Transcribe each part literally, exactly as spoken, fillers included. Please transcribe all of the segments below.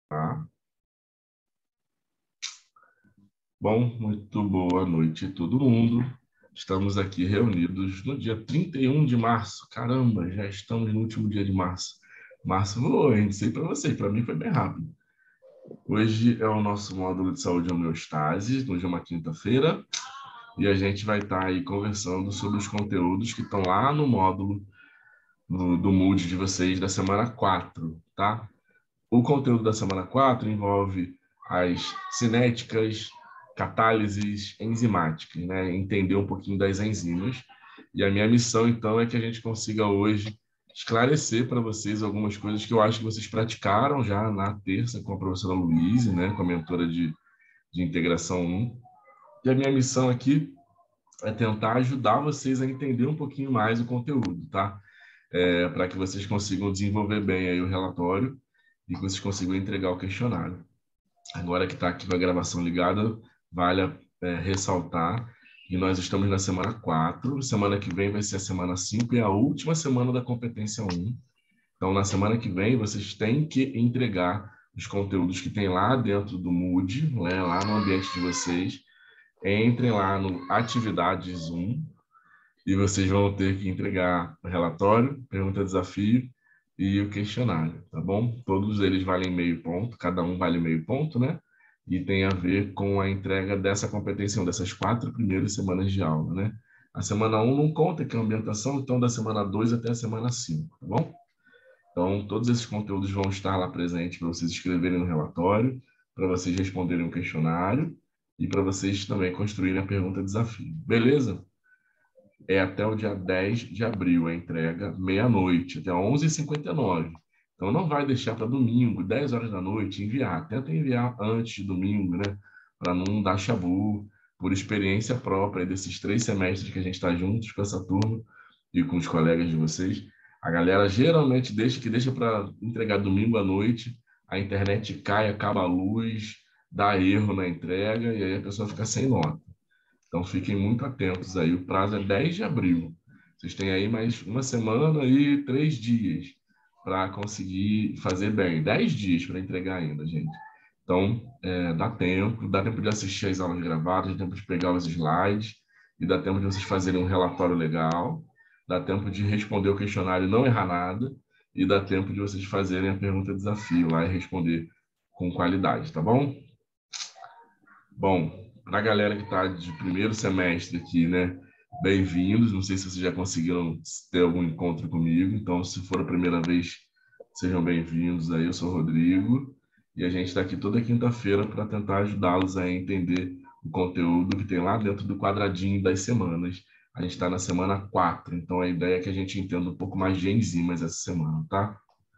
Tá? Bom, muito boa noite a todo mundo. Estamos aqui reunidos no dia trinta e um de março. Caramba, já estamos no último dia de março. Março voou, hein? Não sei para você, para mim foi bem rápido. Hoje é o nosso módulo de saúde e homeostase, hoje é uma quinta-feira, e a gente vai estar aí conversando sobre os conteúdos que estão lá no módulo no, do Moodle de vocês da semana quatro, tá? O conteúdo da semana quatro envolve as cinéticas, catálises enzimáticas, né? Entender um pouquinho das enzimas. E a minha missão, então, é que a gente consiga hoje esclarecer para vocês algumas coisas que eu acho que vocês praticaram já na terça com a professora Luíse, né? Com a mentora de, de integração um. E a minha missão aqui é tentar ajudar vocês a entender um pouquinho mais o conteúdo, tá? É, para que vocês consigam desenvolver bem aí o relatório e que vocês consigam entregar o questionário. Agora que está aqui com a gravação ligada, vale é, ressaltar que nós estamos na semana quatro, semana que vem vai ser a semana cinco e a última semana da competência um. Então, na semana que vem, vocês têm que entregar os conteúdos que tem lá dentro do Moodle, né, lá no ambiente de vocês. Entrem lá no Atividades um e vocês vão ter que entregar o relatório, pergunta-desafio e o questionário, tá bom? Todos eles valem meio ponto, cada um vale meio ponto, né? E tem a ver com a entrega dessa competência, dessas quatro primeiras semanas de aula, né? A semana um não conta, que é a ambientação, então da semana dois até a semana cinco, tá bom? Então, todos esses conteúdos vão estar lá presentes para vocês escreverem no relatório, para vocês responderem o questionário e para vocês também construírem a pergunta-desafio. Beleza? É até o dia dez de abril a entrega, meia-noite, até onze e cinquenta e nove. Então, não vai deixar para domingo, dez horas da noite, enviar. Tenta enviar antes de domingo, né? Para não dar chabu, por experiência própria desses três semestres que a gente está juntos com essa turma e com os colegas de vocês. A galera geralmente deixa que deixa para entregar domingo à noite, a internet cai, acaba a luz, dá erro na entrega e aí a pessoa fica sem nota. Então, fiquem muito atentos aí. O prazo é dez de abril. Vocês têm aí mais uma semana e três dias para conseguir fazer bem. Dez dias para entregar ainda, gente. Então, é, dá tempo. Dá tempo de assistir as aulas gravadas, dá tempo de pegar os slides e dá tempo de vocês fazerem um relatório legal. Dá tempo de responder o questionário e não errar nada. E dá tempo de vocês fazerem a pergunta-desafio lá e responder com qualidade, tá bom? Bom, para a galera que está de primeiro semestre aqui, né? Bem-vindos. Não sei se vocês já conseguiram ter algum encontro comigo. Então, se for a primeira vez, sejam bem-vindos. Aí eu sou o Rodrigo e a gente está aqui toda quinta-feira para tentar ajudá-los a entender o conteúdo que tem lá dentro do quadradinho das semanas. A gente está na semana quatro, então a ideia é que a gente entenda um pouco mais de enzimas essa semana, tá?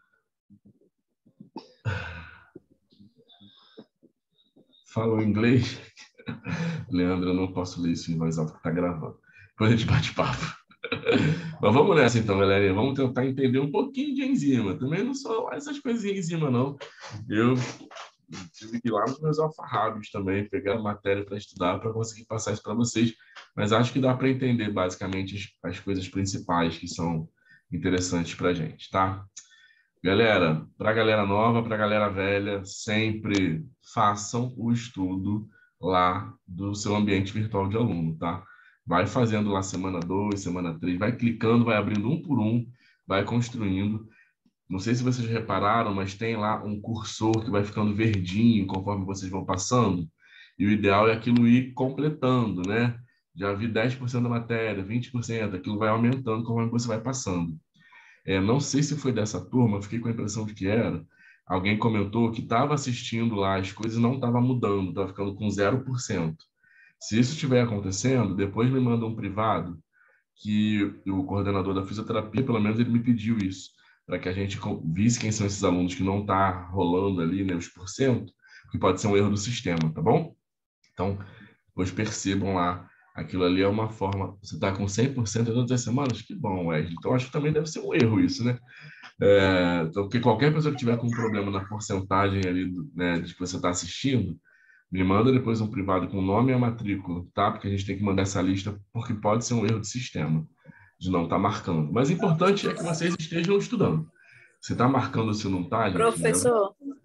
Falou inglês? Leandro, eu não posso ler isso em voz alta que está gravando. Depois a gente bate papo. Mas vamos nessa então, galera. Vamos tentar entender um pouquinho de enzima. Também não só essas coisas de enzima, não. Eu tive que ir lá nos meus alfarrábios também, pegar a matéria para estudar, para conseguir passar isso para vocês. Mas acho que dá para entender basicamente as, as coisas principais que são interessantes para a gente, tá? Galera, para a galera nova, para a galera velha, sempre façam o estudo lá do seu ambiente virtual de aluno, tá? Vai fazendo lá semana dois, semana três, vai clicando, vai abrindo um por um, vai construindo. Não sei se vocês repararam, mas tem lá um cursor que vai ficando verdinho conforme vocês vão passando. E o ideal é aquilo ir completando, né? Já vi dez por cento da matéria, vinte por cento, aquilo vai aumentando conforme você vai passando. É, não sei se foi dessa turma, fiquei com a impressão de que era. Alguém comentou que estava assistindo lá, as coisas não estavam mudando, estava ficando com zero por cento. Se isso estiver acontecendo, depois me manda um privado, que o coordenador da fisioterapia, pelo menos ele me pediu isso, para que a gente visse quem são esses alunos que não está rolando ali, né, os porcento, que pode ser um erro do sistema, tá bom? Então, depois percebam lá, aquilo ali é uma forma, você está com cem por cento todas as semanas? Que bom, Wesley. Então, acho que também deve ser um erro isso, né? É, então, porque qualquer pessoa que tiver com um problema na porcentagem ali, né, de que você está assistindo, me manda depois um privado com o nome e a matrícula, tá? Porque a gente tem que mandar essa lista, porque pode ser um erro de sistema, de não estar tá marcando. Mas o importante é que vocês estejam estudando. Se está marcando, se não está, gente... Professor,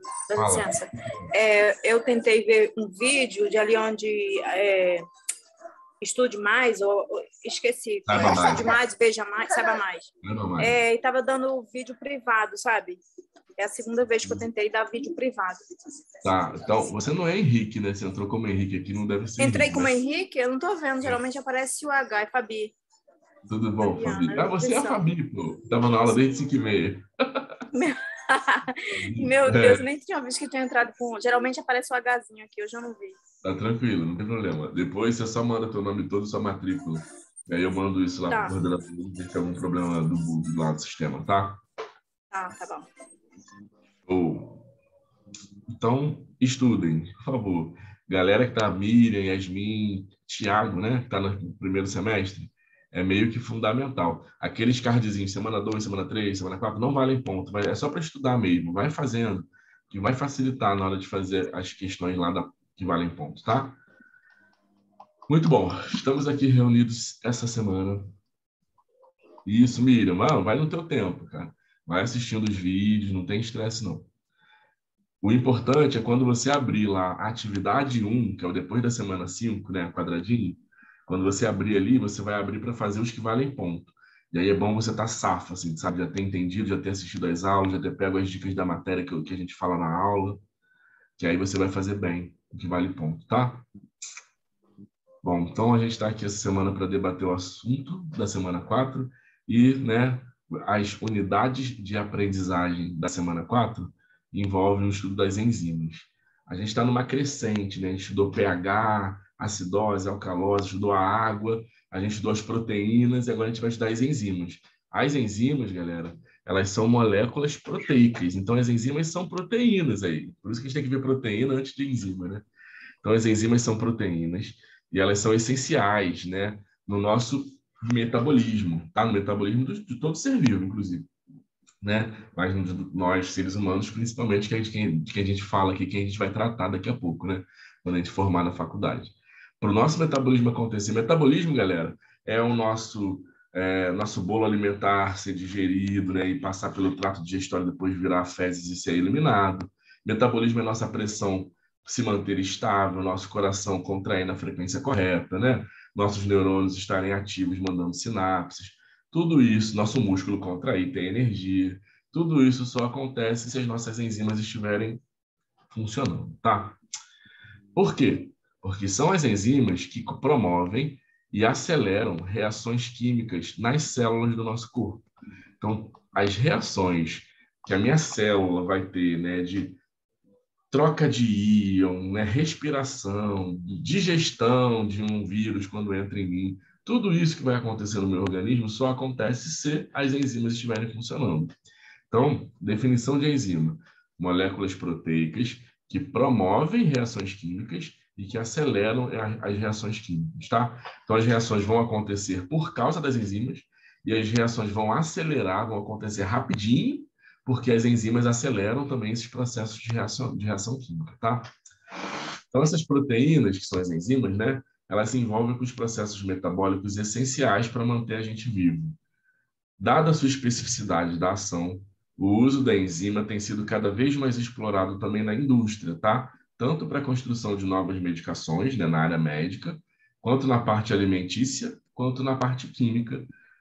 Dá Fala. licença. É, eu tentei ver um vídeo de ali onde é, estude mais, ou, ou esqueci. Saiba mais. Estude mais, veja mais, saiba mais. Saiba mais. É, e tava dando vídeo privado, sabe? É a segunda vez que eu tentei dar vídeo privado. Tá, então você não é Henrique, né? Você entrou como Henrique aqui, não deve ser Entrei Henrique, como né? Henrique, eu não tô vendo, geralmente aparece o H, é Fabi. Tudo bom, Fabiana, Fabi? Ah, você é a atenção. Fabi, pô. Tava na aula desde cinco e meia. Meu Deus, É, nem tinha visto que tinha entrado com. Geralmente aparece o Hzinho aqui, hoje eu não vi. tá tranquilo, não tem problema. Depois você só manda teu nome todo, sua matrícula. E aí eu mando isso lá pro Tá, coordenador, ver se é algum problema do bug lá do sistema, tá? tá, tá bom. Ou, então, estudem, por favor. Galera que tá, Miriam, Yasmin, Thiago, né? Que tá no primeiro semestre, é meio que fundamental. Aqueles cardzinhos, semana dois, semana três, semana quatro, não valem ponto. Vai- É só para estudar mesmo. Vai fazendo, que vai facilitar na hora de fazer as questões lá da, que valem ponto, tá? Muito bom. Estamos aqui reunidos essa semana. Isso, Miriam. Mano, vai no teu tempo, cara. Vai assistindo os vídeos, não tem estresse, não. O importante é quando você abrir lá a atividade um, que é o depois da semana cinco, né, quadradinho, quando você abrir ali, você vai abrir para fazer os que valem ponto. E aí é bom você estar tá safo, assim, sabe? Já ter entendido, já ter assistido as aulas, já ter pego as dicas da matéria que, que a gente fala na aula, que aí você vai fazer bem o que vale ponto, tá? Bom, então a gente está aqui essa semana para debater o assunto da semana quatro e, né, as unidades de aprendizagem da semana quatro envolvem o estudo das enzimas. A gente está numa crescente, né? A gente estudou pH, acidose, alcalose, estudou a água, a gente estudou as proteínas e agora a gente vai estudar as enzimas. As enzimas, galera, elas são moléculas proteicas, então as enzimas são proteínas aí. Por isso que a gente tem que ver proteína antes de enzima, né? Então as enzimas são proteínas e elas são essenciais, né, no nosso metabolismo, tá? No metabolismo de, de todo ser vivo, inclusive, né? Mas nós, seres humanos, principalmente, que a gente, que a gente fala aqui, que a gente vai tratar daqui a pouco, né? Quando a gente formar na faculdade. Para o nosso metabolismo acontecer, metabolismo, galera, é o nosso, é, nosso bolo alimentar ser digerido, né? E passar pelo trato digestório, depois virar fezes e ser eliminado. Metabolismo é nossa pressão se manter estável, nosso coração contrair na frequência correta, né? Nossos neurônios estarem ativos, mandando sinapses. Tudo isso, nosso músculo contrair, ter energia. Tudo isso só acontece se as nossas enzimas estiverem funcionando, tá? Por quê? Porque são as enzimas que promovem e aceleram reações químicas nas células do nosso corpo. Então, as reações que a minha célula vai ter, né, de troca de íon, né, respiração, digestão de um vírus quando entra em mim, tudo isso que vai acontecer no meu organismo só acontece se as enzimas estiverem funcionando. Então, definição de enzima: moléculas proteicas que promovem reações químicas e que aceleram as reações químicas, tá? Então, as reações vão acontecer por causa das enzimas e as reações vão acelerar, vão acontecer rapidinho, porque as enzimas aceleram também esses processos de reação, de reação química, tá? Então, essas proteínas, que são as enzimas, né? Elas se envolvem com os processos metabólicos essenciais para manter a gente vivo. Dada a sua especificidade da ação, o uso da enzima tem sido cada vez mais explorado também na indústria, tá? Tanto para a construção de novas medicações, né, na área médica, quanto na parte alimentícia, quanto na parte química.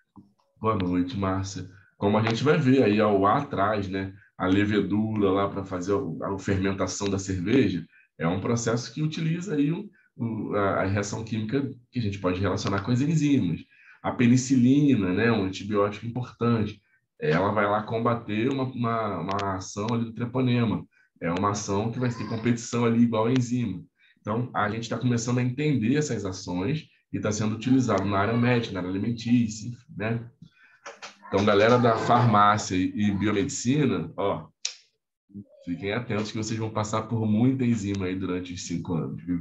Boa noite, Márcia. Como a gente vai ver aí ao lá atrás, né, a levedura lá para fazer a, a fermentação da cerveja, é um processo que utiliza aí o, o, a, a reação química que a gente pode relacionar com as enzimas. A penicilina, né, um antibiótico importante, ela vai lá combater uma, uma, uma ação ali do treponema. É uma ação que vai ter competição ali igual a enzima. Então, a gente está começando a entender essas ações e está sendo utilizado na área médica, na área alimentícia, né? Então, galera da farmácia e biomedicina, ó, fiquem atentos que vocês vão passar por muita enzima aí durante os cinco anos, viu?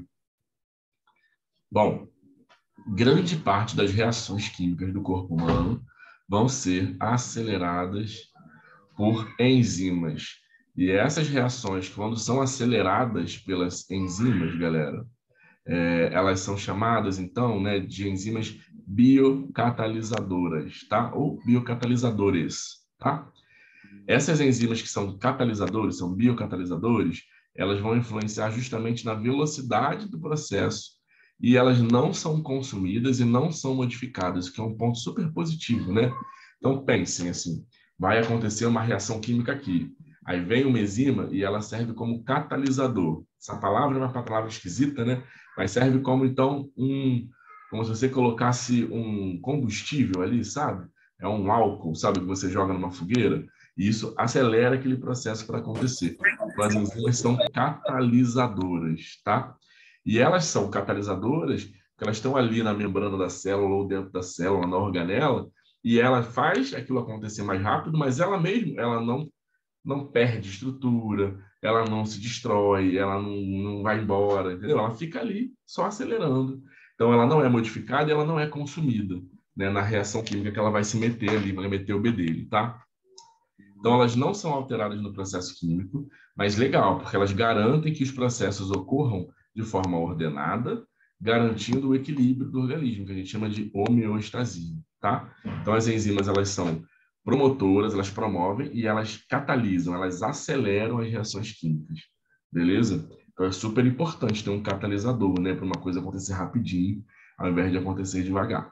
Bom, grande parte das reações químicas do corpo humano vão ser aceleradas por enzimas. E essas reações, quando são aceleradas pelas enzimas, galera, é, elas são chamadas, então, né, de enzimas biocatalisadoras, tá? Ou biocatalisadores, tá? Essas enzimas que são catalisadores, são biocatalisadores, elas vão influenciar justamente na velocidade do processo e elas não são consumidas e não são modificadas, que é um ponto super positivo, né? Então, pensem assim, vai acontecer uma reação química aqui. Aí vem uma enzima e ela serve como catalisador. Essa palavra é uma palavra esquisita, né? Mas serve como, então, um... como se você colocasse um combustível ali, sabe? É um álcool, sabe? Que você joga numa fogueira. E isso acelera aquele processo para acontecer. Então, as enzimas são catalisadoras, tá? E elas são catalisadoras porque elas estão ali na membrana da célula ou dentro da célula, na organela, e ela faz aquilo acontecer mais rápido, mas ela mesmo, ela não não perde estrutura, ela não se destrói, ela não, não vai embora, entendeu? Ela fica ali só acelerando. Então, ela não é modificada e ela não é consumida, né, na reação química que ela vai se meter ali, vai meter o bedelho, tá? Então, elas não são alteradas no processo químico, mas legal, porque elas garantem que os processos ocorram de forma ordenada, garantindo o equilíbrio do organismo, que a gente chama de homeostasia, tá? Então, as enzimas, elas são promotoras, elas promovem e elas catalisam, elas aceleram as reações químicas, beleza? Então, é super importante ter um catalisador, né, para uma coisa acontecer rapidinho, ao invés de acontecer devagar.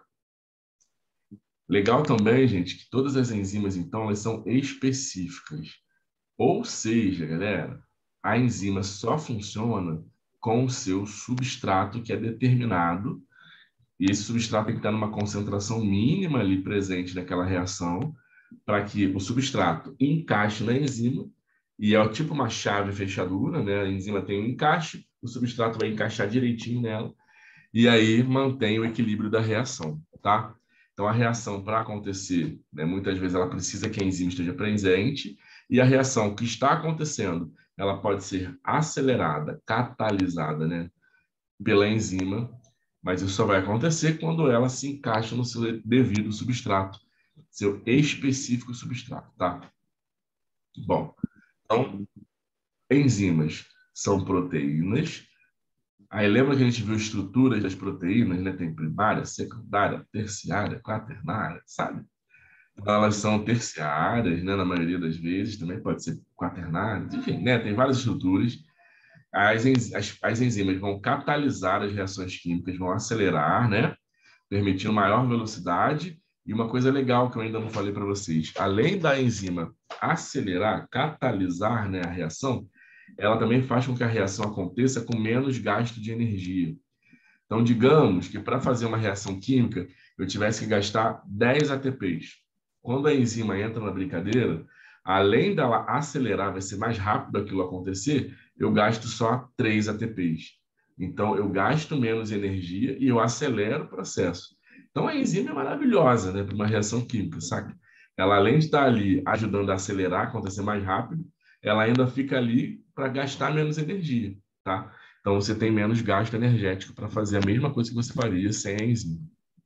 Legal também, gente, que todas as enzimas, então, elas são específicas. Ou seja, galera, a enzima só funciona com o seu substrato que é determinado, e esse substrato tem que estar numa concentração mínima ali presente naquela reação, para que o substrato encaixe na enzima, e é tipo uma chave fechadura, né? A enzima tem um encaixe, o substrato vai encaixar direitinho nela, e aí mantém o equilíbrio da reação, tá? Então, a reação, para acontecer, né, muitas vezes ela precisa que a enzima esteja presente, e a reação que está acontecendo, ela pode ser acelerada, catalisada, né, pela enzima, mas isso só vai acontecer quando ela se encaixa no seu devido substrato, seu específico substrato, tá? Bom, então, enzimas são proteínas. Aí lembra que a gente viu estruturas das proteínas, né? Tem primária, secundária, terciária, quaternária, sabe? Então, elas são terciárias, né? Na maioria das vezes, também pode ser quaternárias, enfim, né? Tem várias estruturas. As, as, as enzimas vão catalisar as reações químicas, vão acelerar, né? Permitindo maior velocidade. E uma coisa legal que eu ainda não falei para vocês, além da enzima acelerar, catalisar, né, a reação, ela também faz com que a reação aconteça com menos gasto de energia. Então, digamos que para fazer uma reação química, eu tivesse que gastar dez A T Ps. Quando a enzima entra na brincadeira, além dela acelerar, vai ser mais rápido aquilo acontecer, eu gasto só três A T Ps. Então, eu gasto menos energia e eu acelero o processo. Então, a enzima é maravilhosa, né, para uma reação química, sabe? Ela, além de estar ali ajudando a acelerar, acontecer mais rápido, ela ainda fica ali para gastar menos energia, tá? Então, você tem menos gasto energético para fazer a mesma coisa que você faria sem a enzima.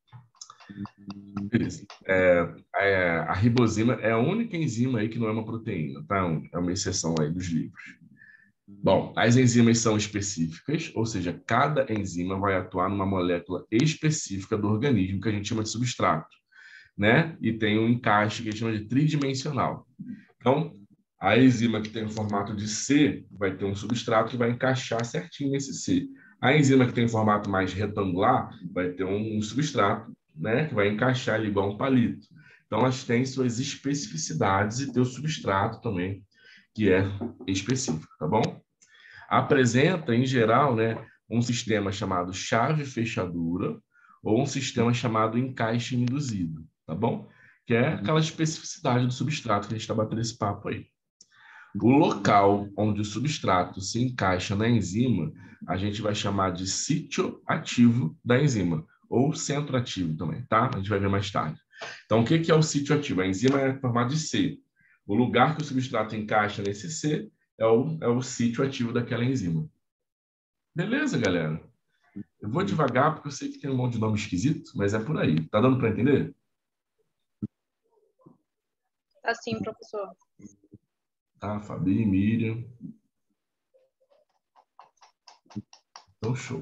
Beleza. É, é, a ribosima é a única enzima aí que não é uma proteína, tá? É uma exceção aí dos livros. Bom, as enzimas são específicas, ou seja, cada enzima vai atuar numa molécula específica do organismo, que a gente chama de substrato, né? E tem um encaixe que a gente chama de tridimensional. Então, a enzima que tem o formato de C vai ter um substrato que vai encaixar certinho nesse C. A enzima que tem o formato mais retangular vai ter um substrato, né, que vai encaixar ali igual um palito. Então, elas têm suas especificidades e tem o substrato também, que é específico, tá bom? Apresenta, em geral, né, um sistema chamado chave-fechadura ou um sistema chamado encaixe induzido, tá bom? Que é aquela especificidade do substrato que a gente está batendo esse papo aí. O local onde o substrato se encaixa na enzima, a gente vai chamar de sítio ativo da enzima, ou centro ativo também, tá? A gente vai ver mais tarde. Então, o que é o sítio ativo? A enzima é formada de C. O lugar que o substrato encaixa nesse C é o, é o sítio ativo daquela enzima. Beleza, galera? Eu vou devagar, porque eu sei que tem um monte de nome esquisito, mas é por aí. Tá dando para entender? Assim, professor. Tá, Fabi, Miriam. Então, show.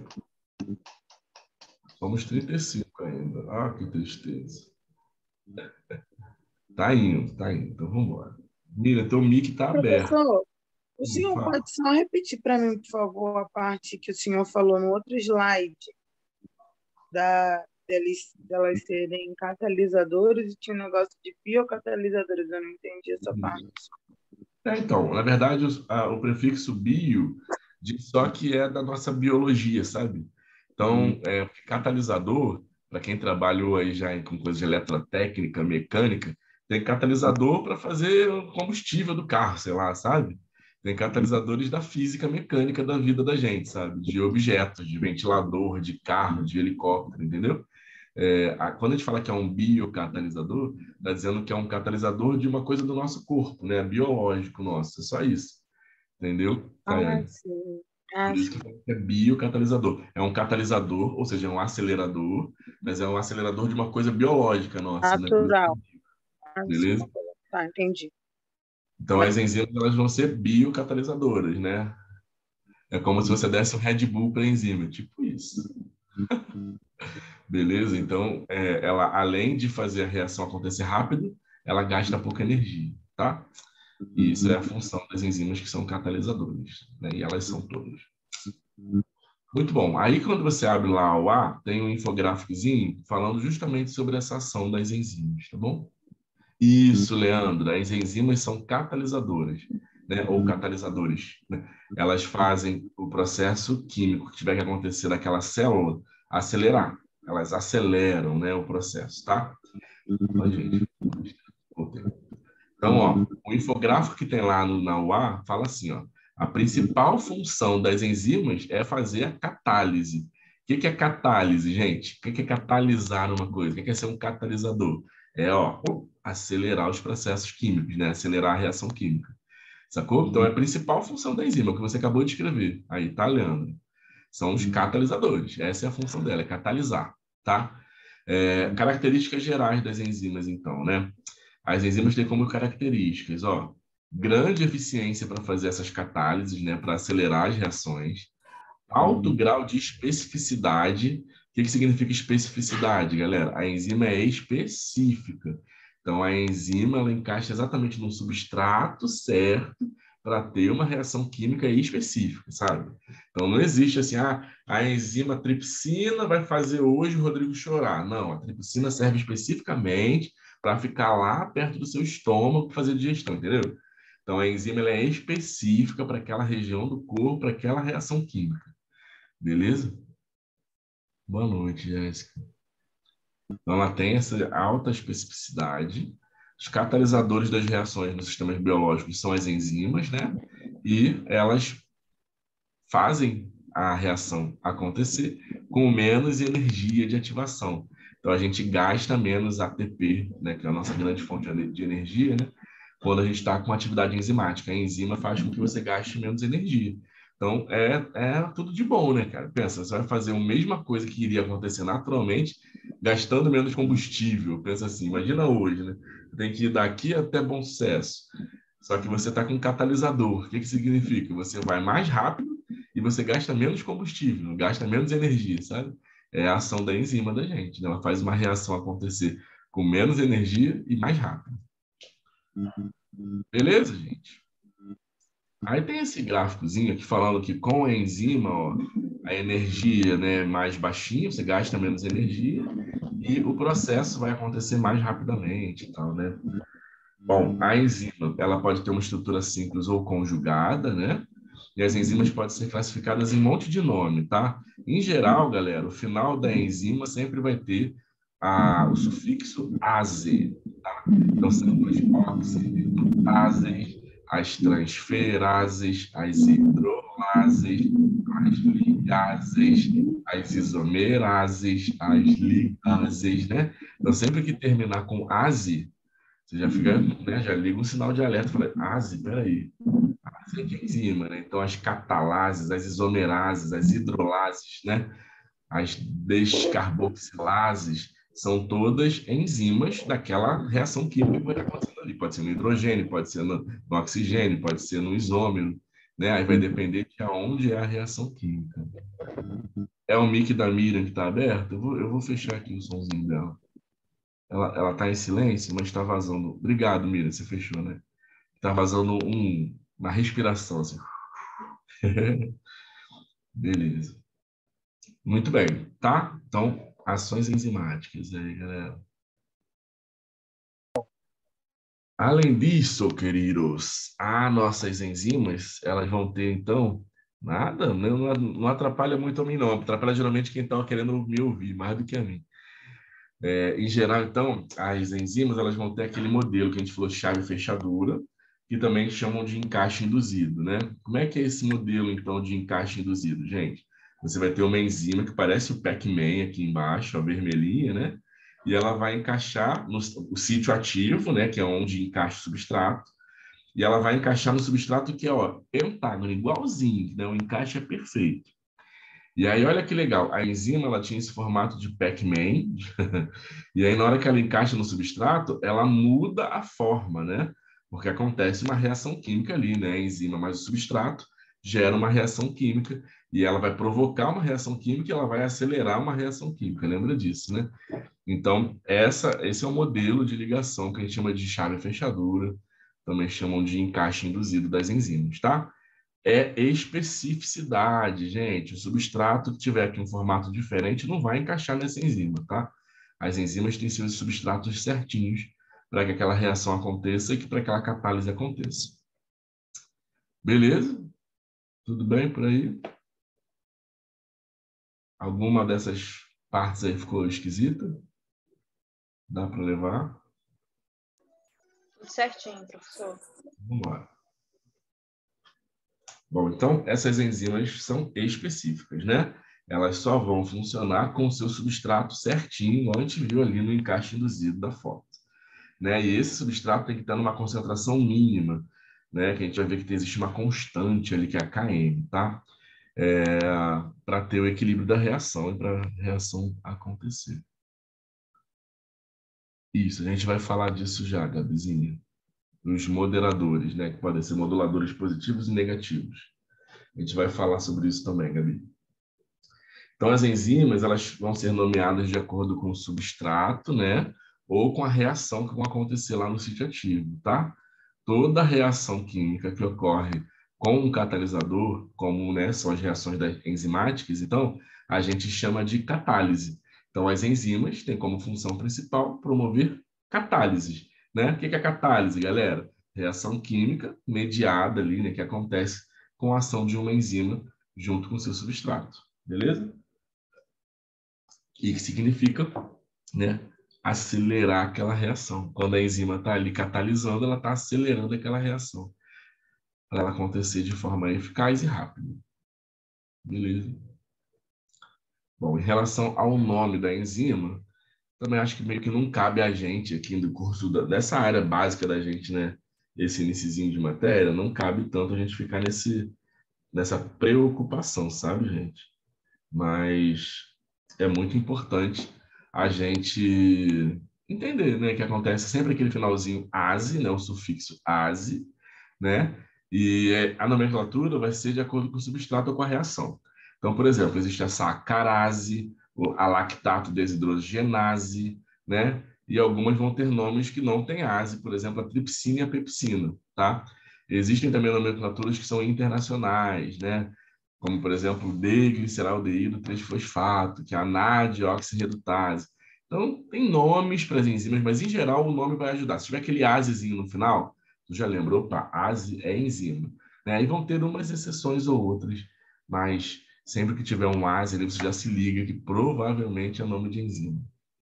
Somos trinta e cinco ainda. Ah, que tristeza. Tá indo, tá indo. Então, vamos embora. Mira, teu mic está aberto. Professor, o Ih, senhor fala. pode só repetir para mim, por favor, a parte que o senhor falou no outro slide, da, deles, delas serem catalisadores e tinha um negócio de biocatalisadores, eu não entendi essa parte. É, então, na verdade, os- a- o prefixo bio diz só que é da nossa biologia, sabe? Então, é, catalisador, para quem trabalhou aí já em- com coisa de eletrotécnica, mecânica, tem catalisador para fazer o combustível do carro, sei lá, sabe? Tem catalisadores da física mecânica da vida da gente, sabe? De objetos, de ventilador, de carro, de helicóptero, entendeu? É, a- quando a gente fala que é um biocatalisador, está dizendo que é um catalisador de uma coisa do nosso corpo, né? Biológico nosso, é só isso. Entendeu, Ah, Caiane? sim. Por Ah, isso que sim. é biocatalisador. É um catalisador, ou seja, é um acelerador, mas é um acelerador de uma coisa biológica nossa, né? Por isso que é Natural. bio, Ah, sim, beleza? uma coisa. Tá, entendi. Então, as enzimas elas vão ser biocatalisadoras, né? É como se você desse um Red Bull para a enzima, tipo isso. Beleza? Então, é, ela, além de fazer a reação acontecer rápido, ela gasta pouca energia, tá? E isso é a função das enzimas que são catalisadoras, né? E elas são todas. Muito bom. Aí, quando você abre lá o A, tem um infográficozinho falando justamente sobre essa ação das enzimas, tá bom? Isso, Leandro. As enzimas são catalisadoras, né? Ou catalisadores, né? Elas fazem o processo químico que tiver que acontecer naquela célula acelerar. Elas aceleram, né, o processo, tá? Ó, gente. Voltei. Então, ó, o infográfico que tem lá no, na U A fala assim, ó, a principal função das enzimas é fazer a catálise. O que que é catálise, gente? O que que é catalisar uma coisa? O que que é ser um catalisador? É, ó, acelerar os processos químicos, né? Acelerar a reação química. Sacou? Então, é a principal função da enzima, que você acabou de escrever. Aí, tá, Leandro? São os catalisadores. Essa é a função dela, é catalisar, tá? É, características gerais das enzimas, então, né? As enzimas têm como características, ó, grande eficiência para fazer essas catálises, né, para acelerar as reações, alto grau de especificidade. O que que significa especificidade, galera? A enzima é específica. Então, a enzima ela encaixa exatamente no substrato certo para ter uma reação química específica, sabe? Então, não existe assim, ah, a enzima tripsina vai fazer hoje o Rodrigo chorar. Não, a tripsina serve especificamente para ficar lá perto do seu estômago para fazer digestão, entendeu? Então, a enzima ela é específica para aquela região do corpo, para aquela reação química. Beleza? Boa noite, Jéssica. Então, ela tem essa alta especificidade. Os catalisadores das reações nos sistemas biológicos são as enzimas, né? E elas fazem a reação acontecer com menos energia de ativação. Então, a gente gasta menos A T P, né, que é a nossa grande fonte de energia, né, quando a gente está com atividade enzimática. A enzima faz com que você gaste menos energia. Então, é, é tudo de bom, né, cara? Pensa, você vai fazer a mesma coisa que iria acontecer naturalmente, gastando menos combustível. Pensa assim, imagina hoje, né? Tem que ir daqui até Bom Sucesso. Só que você está com um catalisador. O que que significa? Você vai mais rápido e você gasta menos combustível, gasta menos energia, sabe? É a ação da enzima da gente, né? Ela faz uma reação acontecer com menos energia e mais rápido. Beleza, gente? Aí tem esse gráficozinho aqui falando que com a enzima, ó, a energia, né, é mais baixinha, você gasta menos energia e o processo vai acontecer mais rapidamente e tal, né? Bom, a enzima, ela pode ter uma estrutura simples ou conjugada, né? E as enzimas podem ser classificadas em um monte de nome, tá? Em geral, galera, o final da enzima sempre vai ter a, o sufixo -ase, tá? Então, são as oxidatases, as transferases, as hidrolases, as ligases, as isomerases, as ligases, né? Então, sempre que terminar com ase, você já fica, né, já liga um sinal de alerta, fala, ase, peraí, ase é de enzima, né? Então, as catalases, as isomerases, as hidrolases, né? As descarboxilases, são todas enzimas daquela reação química que vai acontecendo ali. Pode ser no hidrogênio, pode ser no, no oxigênio, pode ser no isômero, né? Aí vai depender de aonde é a reação química. É o mic da Miriam que está aberto? Eu vou, eu vou fechar aqui o somzinho dela. Ela, ela tá em silêncio, mas está vazando. Obrigado, Miriam, você fechou, né? Tá vazando um, uma respiração, assim. Beleza. Muito bem, tá? Então, ações enzimáticas aí, galera. Além disso, queridos, as nossas enzimas, elas vão ter, então, nada, não, não atrapalha muito a mim, não. Atrapalha geralmente quem está querendo me ouvir, mais do que a mim. É, em geral, então, as enzimas, elas vão ter aquele modelo que a gente falou, chave-fechadura, que também chamam de encaixe induzido, né? Como é que é esse modelo, então, de encaixe induzido, gente? Você vai ter uma enzima que parece o Pac-Man aqui embaixo, a vermelhinha, né? E ela vai encaixar no o sítio ativo, né? Que é onde encaixa o substrato. E ela vai encaixar no substrato que é, ó, pentágono, igualzinho, né? O encaixe é perfeito. E aí, olha que legal, a enzima ela tinha esse formato de Pac-Man, e aí na hora que ela encaixa no substrato, ela muda a forma, né? Porque acontece uma reação química ali, né? A enzima mais o substrato gera uma reação química, e ela vai provocar uma reação química e ela vai acelerar uma reação química, lembra disso, né? Então, essa, esse é o modelo de ligação que a gente chama de chave-fechadura, também chamam de encaixe induzido das enzimas, tá? É especificidade, gente. O substrato que tiver aqui um formato diferente não vai encaixar nessa enzima, tá? As enzimas têm seus substratos certinhos para que aquela reação aconteça e que para que aquela catálise aconteça. Beleza? Tudo bem por aí? Alguma dessas partes aí ficou esquisita? Dá para levar? Tudo certinho, professor. Vamos lá. Bom, então, essas enzimas são específicas, né? Elas só vão funcionar com o seu substrato certinho, igual a gente viu ali no encaixe induzido da foto, né? E esse substrato tem que estar numa concentração mínima, né? Que a gente vai ver que existe uma constante ali, que é a K M, tá? É, para ter o equilíbrio da reação e para a reação acontecer. Isso, a gente vai falar disso já, Gabizinha. Os moderadores, né? Que podem ser moduladores positivos e negativos. A gente vai falar sobre isso também, Gabi. Então, as enzimas, elas vão ser nomeadas de acordo com o substrato, né? Ou com a reação que vai acontecer lá no sítio ativo, tá? Toda reação química que ocorre com um catalisador, como, né, são as reações enzimáticas, então, a gente chama de catálise. Então, as enzimas têm como função principal promover catálises, né? O que é a catálise, galera? Reação química mediada ali, né, que acontece com a ação de uma enzima junto com o seu substrato, beleza? E que significa, né, acelerar aquela reação. Quando a enzima está ali catalisando, ela está acelerando aquela reação para ela acontecer de forma eficaz e rápida. Beleza? Bom, em relação ao nome da enzima, também acho que meio que não cabe a gente aqui no curso da, dessa área básica da gente, né? Esse iniciozinho de matéria, não cabe tanto a gente ficar nesse, nessa preocupação, sabe, gente? Mas é muito importante a gente entender, né, que acontece sempre aquele finalzinho ase, né, o sufixo ase, né, e a nomenclatura vai ser de acordo com o substrato ou com a reação. Então, por exemplo, existe a sacarase, a lactato desidrogenase, né, e algumas vão ter nomes que não têm ase, por exemplo, a tripsina e a pepsina, tá? Existem também nomenclaturas que são internacionais, né, como, por exemplo, D-gliceraldeído três fosfato, que é a N A D oxirredutase. Então, tem nomes para as enzimas, mas, em geral, o nome vai ajudar. Se tiver aquele asezinho no final, tu já lembra, opa, ase é enzima. Né? Aí vão ter umas exceções ou outras, mas sempre que tiver um ase, você já se liga que provavelmente é nome de enzima.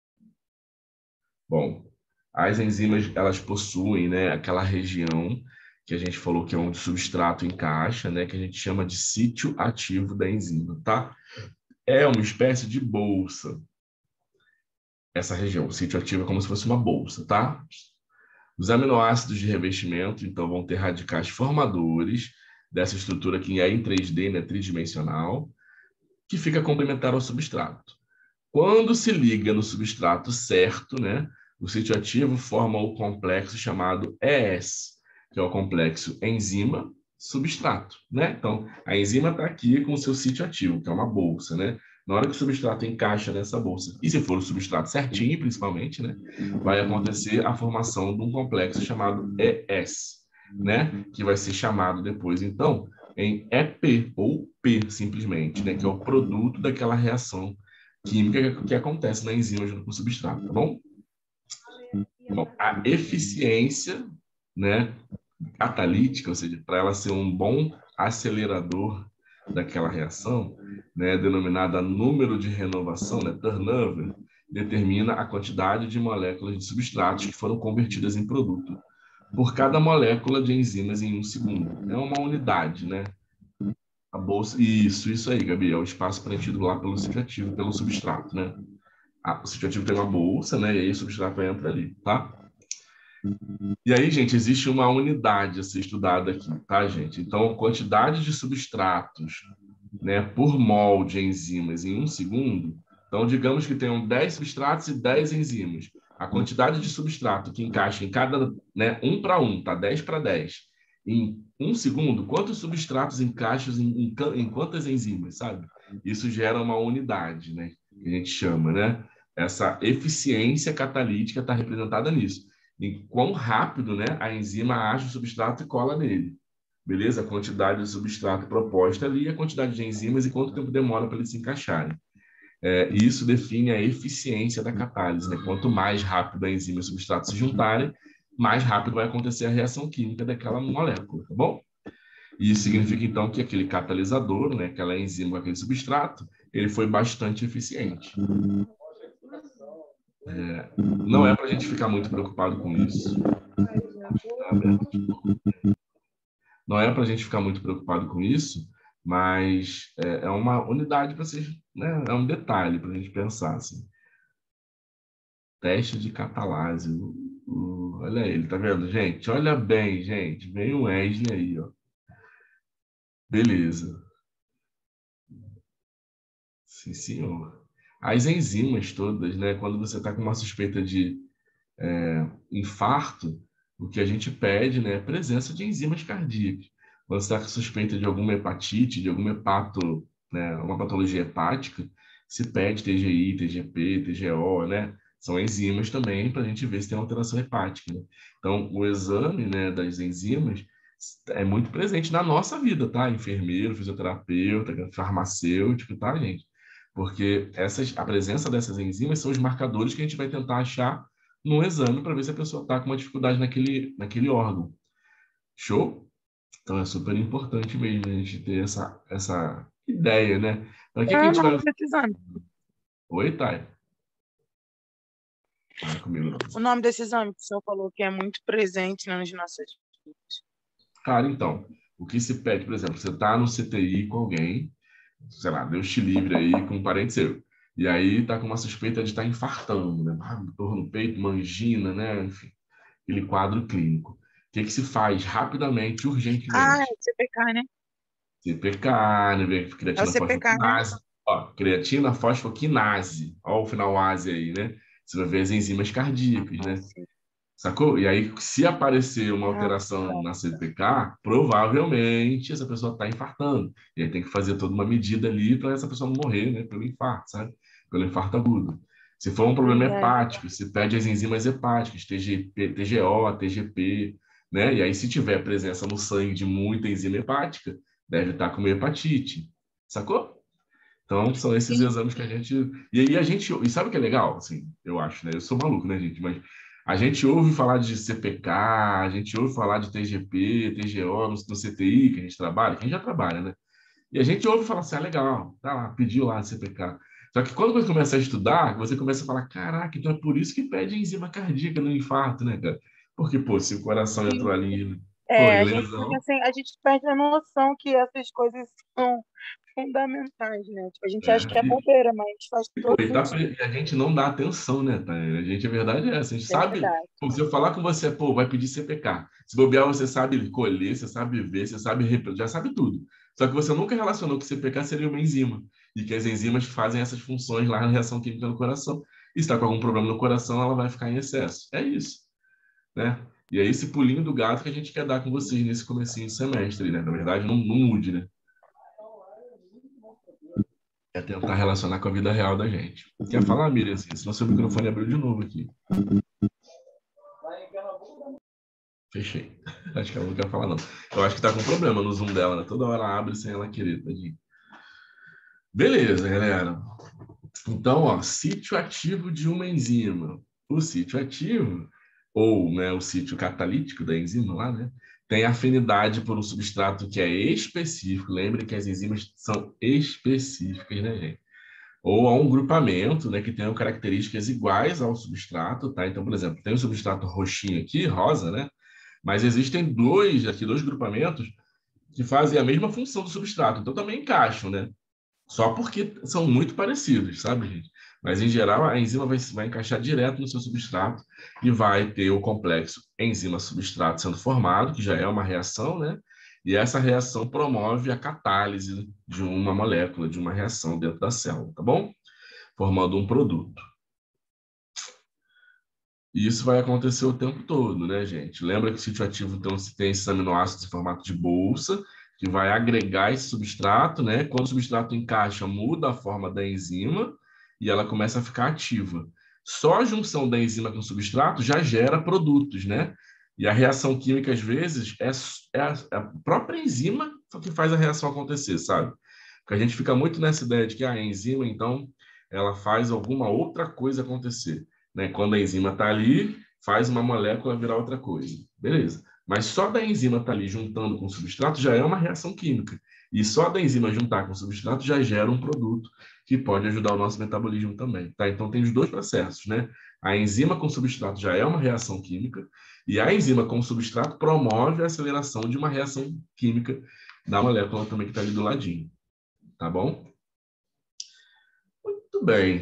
Bom, as enzimas, elas possuem, né, aquela região que a gente falou que é onde o substrato encaixa, né, que a gente chama de sítio ativo da enzima, tá? É uma espécie de bolsa. Essa região, o sítio ativo é como se fosse uma bolsa, tá? Os aminoácidos de revestimento, então, vão ter radicais formadores dessa estrutura que é em três D, né, tridimensional, que fica complementar ao substrato. Quando se liga no substrato certo, né, o sítio ativo forma o complexo chamado E S, que é o complexo enzima-substrato, né? Então, a enzima está aqui com o seu sítio ativo, que é uma bolsa, né? Na hora que o substrato encaixa nessa bolsa, e se for o substrato certinho, principalmente, né, vai acontecer a formação de um complexo chamado E S. né? Que vai ser chamado depois, então, em E P, ou P, simplesmente, né? Que é o produto daquela reação química que, que acontece na enzima junto com o substrato, tá bom? Bom, a eficiência, né, catalítica, ou seja, para ela ser um bom acelerador daquela reação, né, denominada número de renovação, né, turnover, determina a quantidade de moléculas de substratos que foram convertidas em produto por cada molécula de enzimas em um segundo. É uma unidade, né? A bolsa, isso, isso aí, Gabi, é o espaço preenchido lá pelo substrativo, pelo substrato, né? Ah, o substrativo tem uma bolsa, né? E aí o substrato entra ali, tá? E aí, gente, existe uma unidade a ser estudada aqui, tá, gente? Então, a quantidade de substratos, né, por mol de enzimas em um segundo. Então, digamos que tenham dez substratos e dez enzimas. A quantidade de substrato que encaixa em cada, né, um para um, tá? dez para dez. Em um segundo, quantos substratos encaixam em, em, em quantas enzimas, sabe? Isso gera uma unidade, né? Que a gente chama, né? Essa eficiência catalítica está representada nisso. Em quão rápido, né, a enzima acha o substrato e cola nele. Beleza? A quantidade de substrato proposta ali, a quantidade de enzimas e quanto tempo demora para eles se encaixarem. É, e isso define a eficiência da catálise, né? Quanto mais rápido a enzima e o substrato se juntarem, mais rápido vai acontecer a reação química daquela molécula, tá bom? E isso significa, então, que aquele catalisador, né, aquela enzima, aquele substrato, ele foi bastante eficiente. É, não é para a gente ficar muito preocupado com isso. Não é para a gente ficar muito preocupado com isso, mas é, é uma unidade para vocês, né? É um detalhe para a gente pensar. Assim. Teste de catalase. Uh, uh, olha ele, tá vendo, gente? Olha bem, gente. Vem o Wesley aí, ó. Beleza. Sim, senhor. As enzimas todas, né? Quando você está com uma suspeita de é, infarto, o que a gente pede, né, é a presença de enzimas cardíacas. Quando você está com suspeita de alguma hepatite, de alguma hepato, né, uma patologia hepática, se pede T G I, T G P, T G O, né? São enzimas também para a gente ver se tem alteração hepática. Né? Então, o exame, né, das enzimas é muito presente na nossa vida, tá? Enfermeiro, fisioterapeuta, farmacêutico, tá, gente? Porque essas, a presença dessas enzimas são os marcadores que a gente vai tentar achar no exame para ver se a pessoa está com uma dificuldade naquele, naquele órgão. Show? Então é super importante mesmo a gente ter essa, essa ideia, né? Para que, que a Ah, gente vai. não, precisando. Oi, Thay. Fala comigo. O nome desse exame que o senhor falou que é muito presente nas nossas vidas. Cara, então, o que se pede, por exemplo, você está no C T I com alguém, sei lá, Deus te livre aí, com um parente seu. E aí tá com uma suspeita de estar tá infartando, né? Ah, dor no peito, mangina, né? Enfim, aquele quadro clínico. O que, que se faz rapidamente, Ah, é urgentemente? o C P K, né? C P K, né? É o Creatina C P K, né? fosfoquinase. Ó, creatina fosfoquinase. Ó, o final ase aí, né? Você vai ver as enzimas cardíacas, Ah, né? sim. Sacou? E aí, se aparecer uma Ah, alteração tá. na C P K, provavelmente essa pessoa está infartando. E aí tem que fazer toda uma medida ali para essa pessoa não morrer, né? Pelo infarto, sabe? Pelo infarto agudo. Se for um problema Verdade. hepático, se pede as enzimas hepáticas, T G P, T G O, T G P, né? E aí, se tiver presença no sangue de muita enzima hepática, deve estar com uma hepatite. Sacou? Então, são esses Sim. exames que a gente. E aí a gente. E sabe o que é legal? Assim, eu acho, né? Eu sou maluco, né, gente? Mas a gente ouve falar de C P K, a gente ouve falar de T G P, T G O no, no C T I, que a gente trabalha, quem já trabalha, né? E a gente ouve falar assim, ah, legal, tá lá, pediu lá C P K. Só que quando você começa a estudar, você começa a falar, caraca, então é por isso que pede enzima cardíaca no infarto, né, cara? Porque, pô, se o coração entrou Sim. ali, pô, É, em a gente, lesão, assim, a gente perde a noção que essas coisas são fundamentais, né? Tipo, a gente acha que é é, bobeira, mas faz E, pô, todo e, tá sentido. pre- e a gente não dá atenção, né, Thay? A gente, a verdade é essa. A gente sabe, Verdade. pô, se eu falar com você, pô, vai pedir C P K. Se bobear, você sabe colher, você sabe ver, você sabe reproduzir, já sabe tudo. Só que você nunca relacionou que C P K seria uma enzima. E que as enzimas fazem essas funções lá na reação química no coração. E se está com algum problema no coração, ela vai ficar em excesso. É isso, né? E é esse pulinho do gato que a gente quer dar com vocês nesse comecinho de semestre, né? Na verdade, não, não mude, né? É tentar relacionar com a vida real da gente. Quer falar, Miriam? Assim, senão seu microfone abriu de novo aqui. Fechei. Acho que ela não quer falar, não. Eu acho que tá com problema no Zoom dela, né? Toda hora abre sem ela querer, tadinha. Beleza, galera. Então, ó, sítio ativo de uma enzima. O sítio ativo, ou né, o sítio catalítico da enzima lá, né? Tem afinidade por um substrato que é específico. Lembre que as enzimas são específicas, né, gente? Ou a um grupamento, né, que tenham características iguais ao substrato, tá? Então, por exemplo, tem o substrato roxinho aqui, rosa, né? Mas existem dois aqui, dois grupamentos que fazem a mesma função do substrato, então também encaixam, né? Só porque são muito parecidos, sabe, gente? Mas, em geral, a enzima vai, vai encaixar direto no seu substrato e vai ter o complexo enzima-substrato sendo formado, que já é uma reação, né? E essa reação promove a catálise de uma molécula, de uma reação dentro da célula, tá bom? Formando um produto. E isso vai acontecer o tempo todo, né, gente? Lembra que o sítio ativo, então, se tem esses aminoácidos em formato de bolsa, que vai agregar esse substrato, né? Quando o substrato encaixa, muda a forma da enzima e ela começa a ficar ativa. Só a junção da enzima com o substrato já gera produtos, né? E a reação química, às vezes, é, é a, é a própria enzima que faz a reação acontecer, sabe? Porque a gente fica muito nessa ideia de que a enzima, então, ela faz alguma outra coisa acontecer, né? Quando a enzima está ali, faz uma molécula virar outra coisa. Beleza. Mas só da enzima estar ali juntando com o substrato já é uma reação química. E só da enzima juntar com o substrato já gera um produto que pode ajudar o nosso metabolismo também. Tá? Então tem os dois processos, né? A enzima com o substrato já é uma reação química e a enzima com o substrato promove a aceleração de uma reação química da molécula também que está ali do ladinho. Tá bom? Muito bem.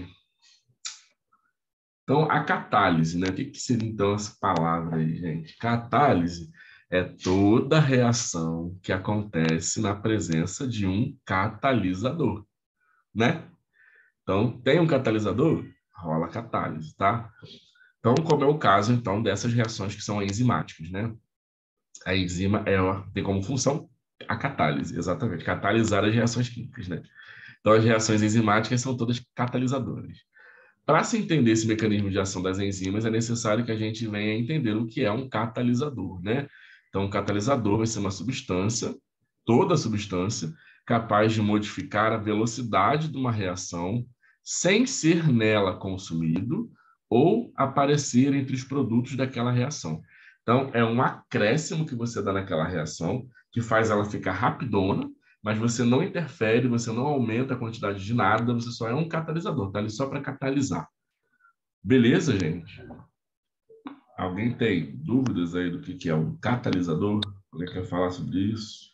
Então, a catálise, né? O que seria, então, essa palavra aí, gente? Catálise é toda reação que acontece na presença de um catalisador, né? Então, tem um catalisador? Rola catálise, tá? Então, como é o caso, então, dessas reações que são enzimáticas, né? A enzima ela tem como função a catálise, exatamente, catalisar as reações químicas, né? Então, as reações enzimáticas são todas catalisadoras. Para se entender esse mecanismo de ação das enzimas, é necessário que a gente venha entender o que é um catalisador, né? Então, um catalisador vai ser uma substância, toda substância, capaz de modificar a velocidade de uma reação sem ser nela consumido ou aparecer entre os produtos daquela reação. Então, é um acréscimo que você dá naquela reação, que faz ela ficar rapidona, mas você não interfere, você não aumenta a quantidade de nada, você só é um catalisador, tá ali só para catalisar. Beleza, gente? Alguém tem dúvidas aí do que é um catalisador? Alguém quer falar sobre isso?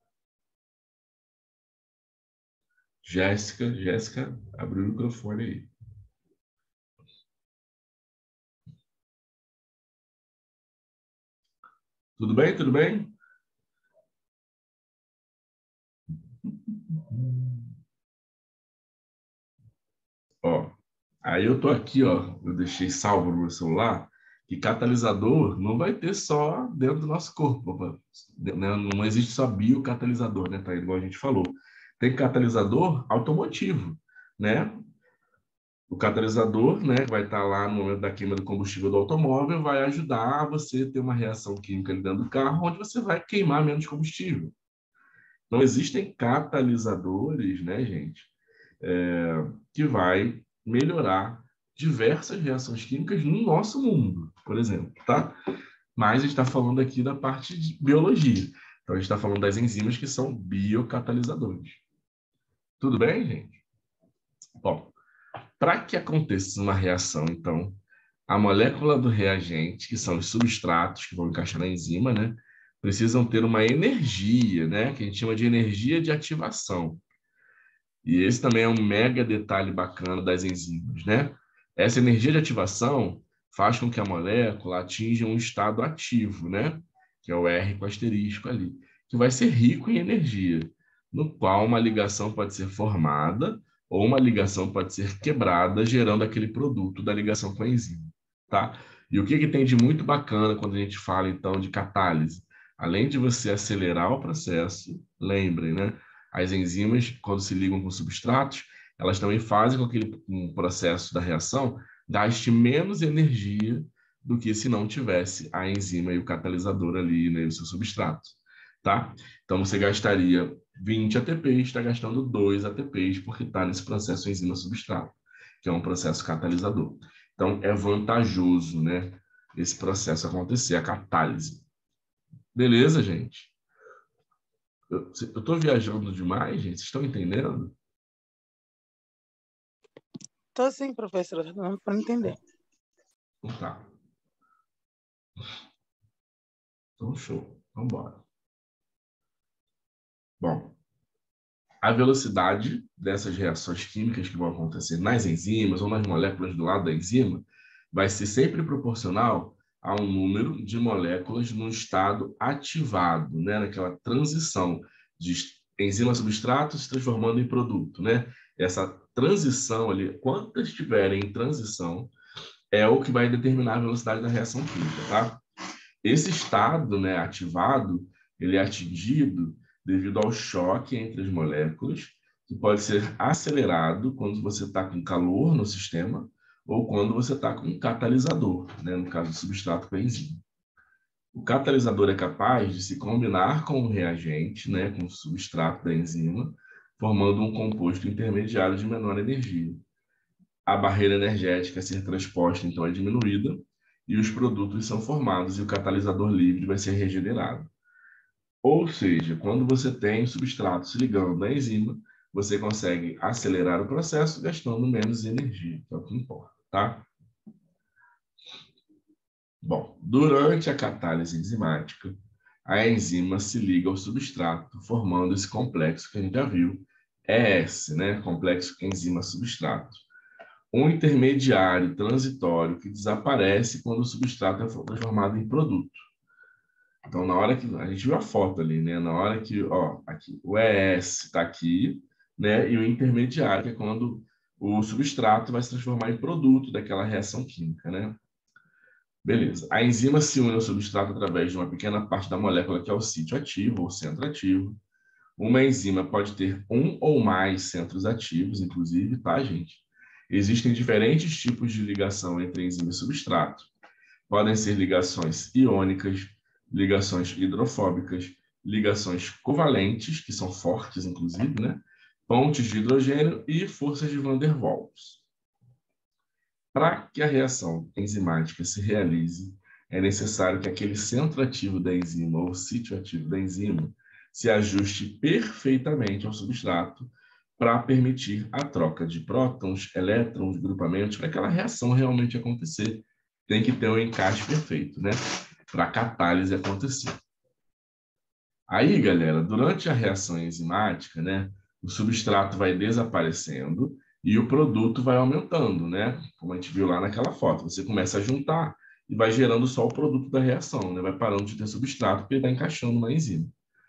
Jéssica, Jéssica, abriu o microfone aí. Tudo bem? Tudo bem? Ó, aí eu tô aqui, ó, eu deixei salvo no meu celular, que catalisador não vai ter só dentro do nosso corpo, né? Não existe só biocatalisador, né, tá? Igual a gente falou. Tem catalisador automotivo, né? O catalisador, né, vai estar lá no momento da queima do combustível do automóvel, vai ajudar a você ter uma reação química ali dentro do carro, onde você vai queimar menos combustível. Então, existem catalisadores, né, gente, é, que vai melhorar diversas reações químicas no nosso mundo, por exemplo, tá? Mas a gente está falando aqui da parte de biologia. Então, a gente está falando das enzimas que são biocatalisadores. Tudo bem, gente? Bom, para que aconteça uma reação, então, a molécula do reagente, que são os substratos que vão encaixar na enzima, né, precisam ter uma energia, né, que a gente chama de energia de ativação. E esse também é um mega detalhe bacana das enzimas, né? Essa energia de ativação faz com que a molécula atinja um estado ativo, né? Que é o R com asterisco ali, que vai ser rico em energia, no qual uma ligação pode ser formada ou uma ligação pode ser quebrada, gerando aquele produto da ligação com a enzima, tá? E o que que tem de muito bacana quando a gente fala, então, de catálise? Além de você acelerar o processo, lembrem, né? As enzimas, quando se ligam com substratos, elas também fazem com que um processo da reação gaste menos energia do que se não tivesse a enzima e o catalisador ali, né, e o seu substrato, tá? Então, você gastaria vinte A T Ps, está gastando dois A T Ps, porque está nesse processo enzima-substrato, que é um processo catalisador. Então, é vantajoso, né, esse processo acontecer, a catálise. Beleza, gente? Eu estou viajando demais, gente? Vocês estão entendendo? Estou sim, professora, não para entender. Então tá. Então, show. Vamos embora. Bom, a velocidade dessas reações químicas que vão acontecer nas enzimas ou nas moléculas do lado da enzima vai ser sempre proporcional a um número de moléculas no estado ativado, né? Naquela transição de enzima-substrato se transformando em produto, né? Essa transição ali, quantas tiverem em transição, é o que vai determinar a velocidade da reação química, tá? Esse estado, né, ativado, ele é atingido devido ao choque entre as moléculas, que pode ser acelerado quando você está com calor no sistema ou quando você está com um catalisador, né, no caso do substrato com a enzima. O catalisador é capaz de se combinar com o reagente, né, com o substrato da enzima, formando um composto intermediário de menor energia. A barreira energética a ser transposta, então, é diminuída, e os produtos são formados e o catalisador livre vai ser regenerado. Ou seja, quando você tem o substrato se ligando na enzima, você consegue acelerar o processo gastando menos energia, que é o que importa, tá? Bom, durante a catálise enzimática, a enzima se liga ao substrato, formando esse complexo que a gente já viu, E S, né? Complexo enzima-substrato. Um intermediário transitório que desaparece quando o substrato é transformado em produto. Então, na hora que a gente viu a foto ali, né? Na hora que, ó, aqui, o E S está aqui, né? E o intermediário, que é quando o substrato vai se transformar em produto daquela reação química, né? Beleza. A enzima se une ao substrato através de uma pequena parte da molécula que é o sítio ativo ou centro ativo. Uma enzima pode ter um ou mais centros ativos, inclusive, tá, gente? Existem diferentes tipos de ligação entre enzima e substrato. Podem ser ligações iônicas, ligações hidrofóbicas, ligações covalentes, que são fortes, inclusive, né? Pontes de hidrogênio e forças de Van der Waals. Para que a reação enzimática se realize, é necessário que aquele centro ativo da enzima ou sítio ativo da enzima se ajuste perfeitamente ao substrato para permitir a troca de prótons, elétrons, grupamentos, para aquela reação realmente acontecer. Tem que ter um encaixe perfeito, né? Para a catálise acontecer. Aí, galera, durante a reação enzimática, né, o substrato vai desaparecendo e o produto vai aumentando, né? Como a gente viu lá naquela foto. Você começa a juntar e vai gerando só o produto da reação, né? Vai parando de ter substrato porque ele está encaixando na enzima.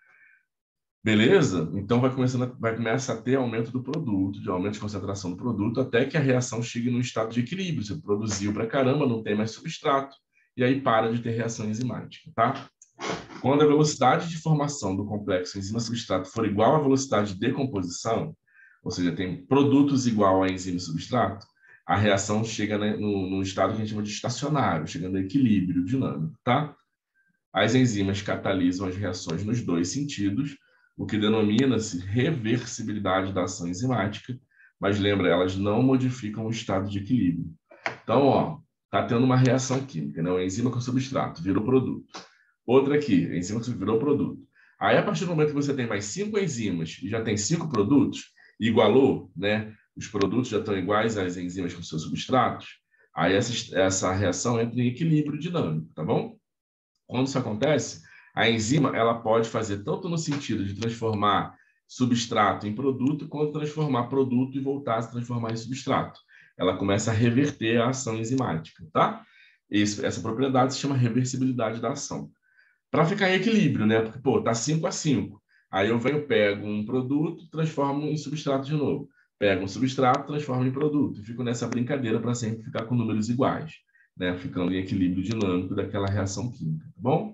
Beleza? Então vai começando, vai começar a ter aumento do produto, de aumento de concentração do produto, até que a reação chegue num estado de equilíbrio. Você produziu pra caramba, não tem mais substrato, e aí para de ter reação enzimática, tá? Quando a velocidade de formação do complexo enzima-substrato for igual à velocidade de decomposição, ou seja, tem produtos igual a enzima e substrato, a reação chega no, no estado que a gente chama de estacionário, chegando a equilíbrio dinâmico, tá? As enzimas catalisam as reações nos dois sentidos, o que denomina-se reversibilidade da ação enzimática, mas lembra, elas não modificam o estado de equilíbrio. Então, ó, tá tendo uma reação química, né? Uma enzima com substrato, virou produto. Outra aqui, a enzima que virou produto. Aí, a partir do momento que você tem mais cinco enzimas e já tem cinco produtos, igualou, né? Os produtos já estão iguais às enzimas com seus substratos, aí essa, essa reação entra em equilíbrio dinâmico, tá bom? Quando isso acontece, a enzima ela pode fazer tanto no sentido de transformar substrato em produto, quanto transformar produto e voltar a se transformar em substrato. Ela começa a reverter a ação enzimática, tá? Isso, essa propriedade se chama reversibilidade da ação. Para ficar em equilíbrio, né? Porque, pô, tá cinco a cinco. Aí eu venho, pego um produto, transformo em substrato de novo. Pego um substrato, transformo em produto. E fico nessa brincadeira para sempre ficar com números iguais, né? Ficando em equilíbrio dinâmico daquela reação química, tá bom?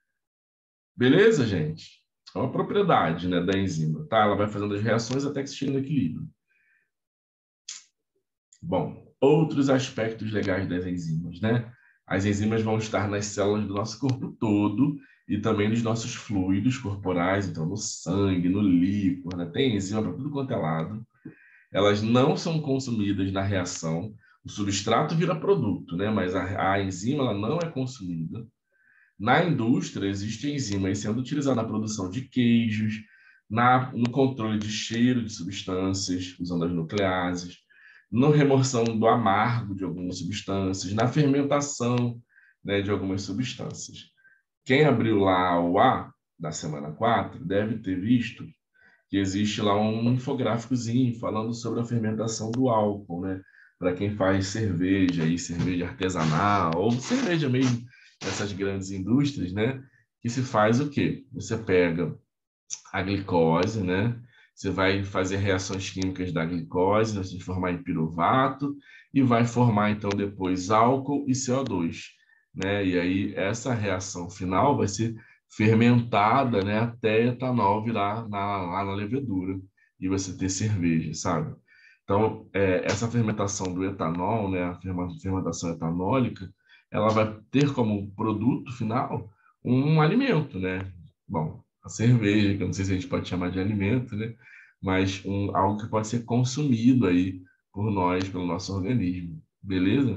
Beleza, gente? É uma propriedade, né, da enzima, tá? Ela vai fazendo as reações até que se chegue no equilíbrio. Bom, outros aspectos legais das enzimas, né? As enzimas vão estar nas células do nosso corpo todo e também nos nossos fluidos corporais, então no sangue, no líquor, né? Tem enzima para tudo quanto é lado. Elas não são consumidas na reação. O substrato vira produto, né? Mas a, a enzima ela não é consumida. Na indústria, existe enzima aí sendo utilizada na produção de queijos, na, no controle de cheiro de substâncias, usando as nucleases, na remoção do amargo de algumas substâncias, na fermentação, né, de algumas substâncias. Quem abriu lá o A da semana quatro deve ter visto que existe lá um infográficozinho falando sobre a fermentação do álcool, né? Para quem faz cerveja, aí, cerveja artesanal, ou cerveja mesmo, essas grandes indústrias, né? Que se faz o quê? Você pega a glicose, né? Você vai fazer reações químicas da glicose, vai se transformar em piruvato e vai formar, então, depois álcool e C O dois, né? E aí, essa reação final vai ser fermentada, né? Até etanol virar na, lá na levedura e você ter cerveja, sabe? Então, é, essa fermentação do etanol, né? A fermentação etanólica, ela vai ter como produto final um alimento, né? Bom, a cerveja, que eu não sei se a gente pode chamar de alimento, né? Mas um, algo que pode ser consumido aí por nós, pelo nosso organismo, beleza?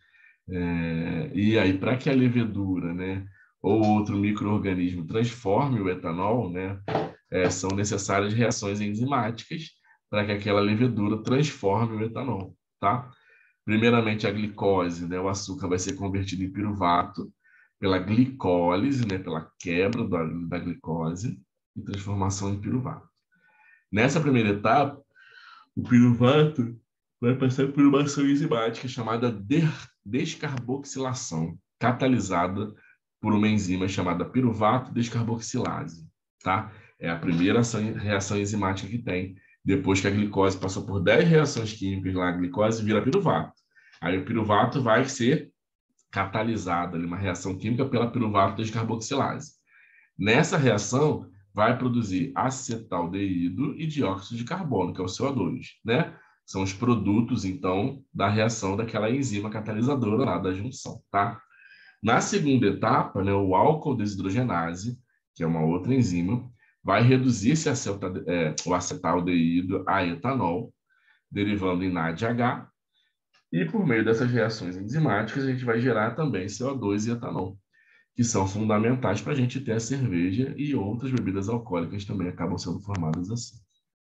É, e aí, para que a levedura, né, ou outro micro-organismo transforme o etanol, né, é, são necessárias reações enzimáticas para que aquela levedura transforme o etanol, tá? Primeiramente, a glicose, né, o açúcar vai ser convertido em piruvato pela glicólise, né, pela quebra da, da glicose e transformação em piruvato. Nessa primeira etapa, o piruvato vai passar por uma ação enzimática chamada de descarboxilação, catalisada por uma enzima chamada piruvato descarboxilase, tá? É a primeira ação, reação enzimática que tem, depois que a glicose passou por dez reações químicas lá, a glicose vira piruvato. Aí o piruvato vai ser catalisado, ali, uma reação química pela piruvato descarboxilase. Nessa reação, vai produzir acetaldeído e dióxido de carbono, que é o C O dois, né? São os produtos, então, da reação daquela enzima catalisadora lá da junção, tá? Na segunda etapa, né, o álcool desidrogenase, que é uma outra enzima, vai reduzir esse acetaldeído, é, o acetaldeído a etanol, derivando em N A D H, e por meio dessas reações enzimáticas, a gente vai gerar também C O dois e etanol, que são fundamentais para a gente ter a cerveja, e outras bebidas alcoólicas também acabam sendo formadas assim.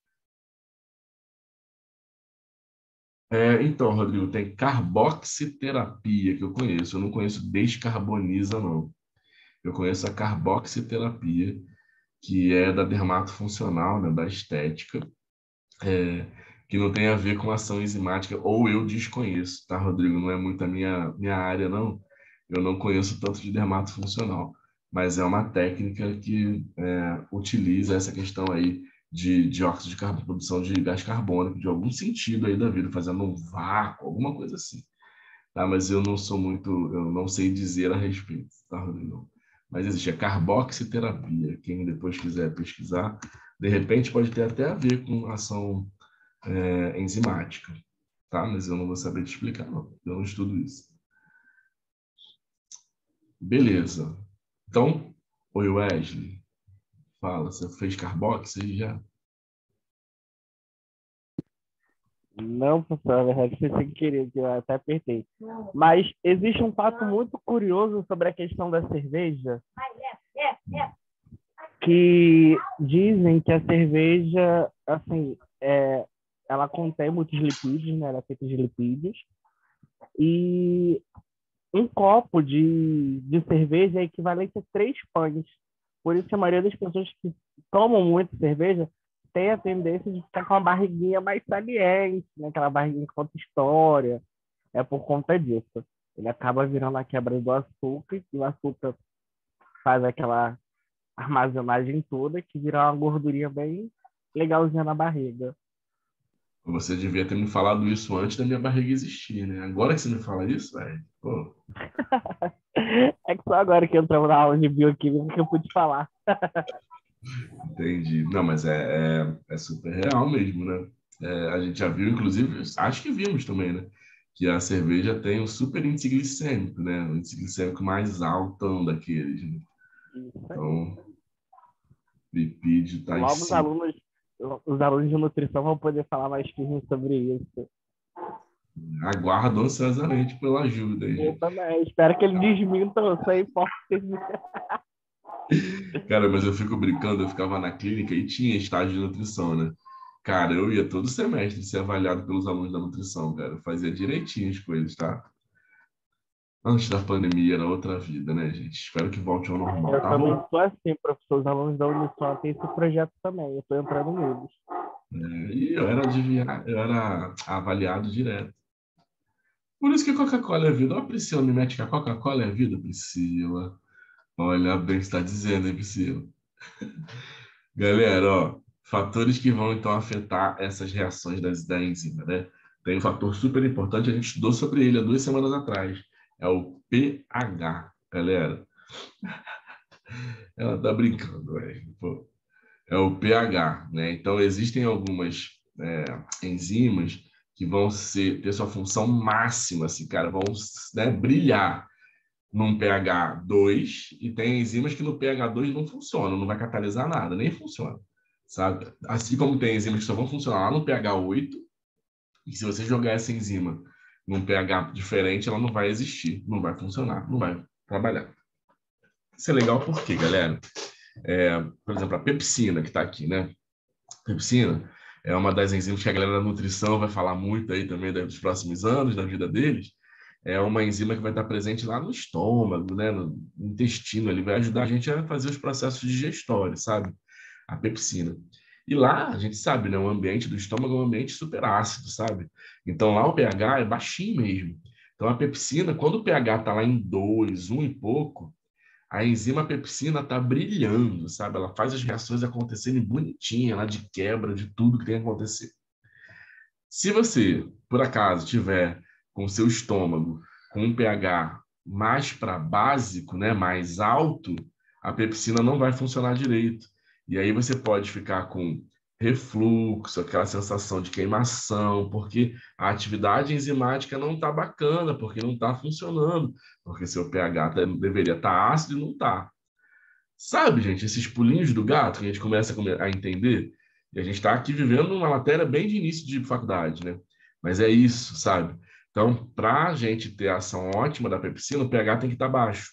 É, então, Rodrigo, tem carboxiterapia, que eu conheço. Eu não conheço descarboniza, não. Eu conheço a carboxiterapia, que é da dermatofuncional, né, da estética, é, que não tem a ver com ação enzimática, ou eu desconheço, tá, Rodrigo? Não é muito a minha, minha área, não. Eu não conheço tanto de dermatofuncional, mas é uma técnica que é, utiliza essa questão aí de dióxido de carbono, produção de gás carbônico, de algum sentido aí da vida, fazendo um vácuo, alguma coisa assim. Tá? Mas eu não sou muito, eu não sei dizer a respeito, tá, Rodrigo? Mas existe a carboxiterapia. Quem depois quiser pesquisar, de repente pode ter até a ver com ação é, enzimática, tá? Mas eu não vou saber te explicar, não. Eu não estudo isso. Beleza. Então, oi Wesley, fala, você fez carbox aí já? Não, professor, na verdade foi sem querer, que eu até apertei. Mas existe um fato muito curioso sobre a questão da cerveja, que dizem que a cerveja, assim, é, ela contém muitos lipídios, né? Ela é feita de lipídios, e um copo de, de cerveja é equivalente a três pães. Por isso que a maioria das pessoas que tomam muito cerveja tem a tendência de ficar com uma barriguinha mais saliente, né? Aquela barriguinha que conta história. É por conta disso. Ele acaba virando a quebra do açúcar, e o açúcar faz aquela armazenagem toda, que vira uma gordurinha bem legalzinha na barriga. Você devia ter me falado isso antes da minha barriga existir, né? Agora que você me fala isso, velho, pô. É que só agora que eu entramos na aula de bioquímica que eu pude falar. Entendi. Não, mas é, é, é super real mesmo, né? É, a gente já viu, inclusive, acho que vimos também, né? que a cerveja tem um super índice glicêmico, né? O índice glicêmico mais alto daqueles, né? Então, lipídio está em Logo os cima. alunos, os alunos de nutrição vão poder falar mais firme sobre isso. Aguardo ansiosamente pela ajuda, hein, Eu gente. também. Espero que ele desminta isso aí, porque... Cara, mas eu fico brincando, eu ficava na clínica e tinha estágio de nutrição, né? Cara, eu ia todo semestre ser avaliado pelos alunos da nutrição, cara. Eu fazia direitinho as coisas, tá? Antes da pandemia era outra vida, né, gente? Espero que volte ao normal, Eu tá também bom? sou assim, professor. Os alunos da Unisol têm esse projeto também. Eu estou entrando neles. É, e eu era, advia- eu era avaliado direto. Por isso que Coca-Cola é vida. Ó, Priscila, me mete que a Coca-Cola é vida, Priscila. Olha bem o que está dizendo, hein, Priscila? Galera, ó, fatores que vão então afetar essas reações das, da enzima, né? Tem um fator super importante, a gente estudou sobre ele há duas semanas atrás. É o pH, galera. Ela tá brincando, velho. Pô. É o pH, né? Então, existem algumas é, enzimas que vão ser, ter sua função máxima, assim, cara, vão, né, brilhar num pH dois e tem enzimas que no pH dois não funcionam, não vai catalisar nada, nem funciona, sabe? Assim como tem enzimas que só vão funcionar lá no pH oito e se você jogar essa enzima num pH diferente, ela não vai existir, não vai funcionar, não vai trabalhar. Isso é legal porque, galera, é, por exemplo, a pepsina que está aqui, né? Pepsina é uma das enzimas que a galera da nutrição vai falar muito aí também dos próximos anos, da vida deles. É uma enzima que vai estar presente lá no estômago, né, no intestino. Ele vai ajudar a gente a fazer os processos digestórios, sabe? A pepsina. E lá, a gente sabe, né, o ambiente do estômago é um ambiente super ácido, sabe? Então lá o pH é baixinho mesmo. Então a pepsina, quando o pH está lá em dois, um e pouco, a enzima pepsina está brilhando, sabe? Ela faz as reações acontecerem bonitinha, lá de quebra de tudo que tem que acontecer. Se você, por acaso, tiver com o seu estômago com um pH mais para básico, né, mais alto, a pepsina não vai funcionar direito. E aí você pode ficar com refluxo, aquela sensação de queimação, porque a atividade enzimática não está bacana, porque não está funcionando, porque seu pH tá, deveria estar tá ácido e não está. Sabe, gente, esses pulinhos do gato que a gente começa a entender, e a gente está aqui vivendo uma matéria bem de início de faculdade, né? Mas é isso, sabe? Então, para a gente ter a ação ótima da pepsina, o pH tem que estar baixo.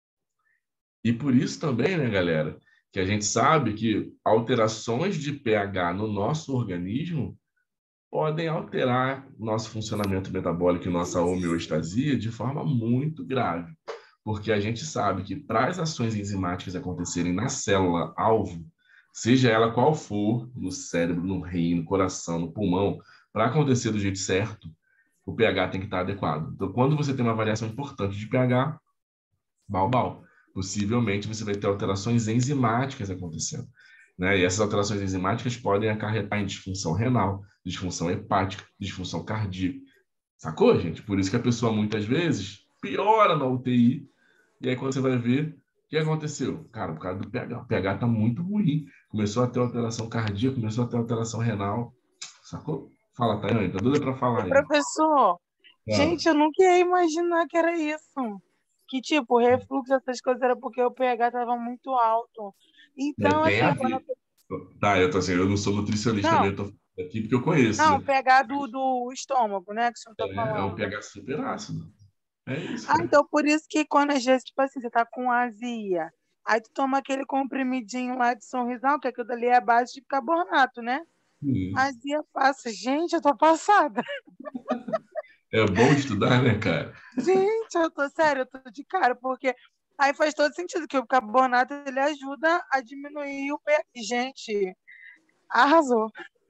E por isso também, né, galera, que a gente sabe que alterações de pH no nosso organismo podem alterar nosso funcionamento metabólico e nossa homeostasia de forma muito grave. Porque a gente sabe que para as ações enzimáticas acontecerem na célula-alvo, seja ela qual for, no cérebro, no rim, no coração, no pulmão, para acontecer do jeito certo, o pH tem que estar adequado. Então, quando você tem uma variação importante de pH, bal-bal, possivelmente você vai ter alterações enzimáticas acontecendo. Né? E essas alterações enzimáticas podem acarretar em disfunção renal, disfunção hepática, disfunção cardíaca. Sacou, gente? Por isso que a pessoa, muitas vezes, piora na U T I. E aí, quando você vai ver, o que aconteceu? Cara, por causa do pH. O pH está muito ruim. Começou a ter alteração cardíaca, começou a ter alteração renal. Sacou? Fala, Tayane, tá doida para falar E, aí. professor, Fala. gente, eu nunca ia imaginar que era isso. Que, tipo, refluxo, essas coisas era porque o pH estava muito alto. É, Então, tem a assim, quando a ver. Tá, eu tô assim, eu não sou nutricionista Não, também, eu tô falando aqui porque eu conheço, não, né? pH do, do estômago, né, que o senhor está É, é um falando. pH super ácido. É isso, Ah, cara. então por isso que quando às vezes, tipo assim, você tá com azia, aí tu toma aquele comprimidinho lá de sorrisal, que aquilo dali é a base de bicarbonato, né? Isso. Azia passa. Gente, eu tô passada. É bom estudar, né, cara? Gente, eu tô sério, eu tô de cara, porque aí faz todo sentido que o bicarbonato ele ajuda a diminuir o pH. Gente, arrasou.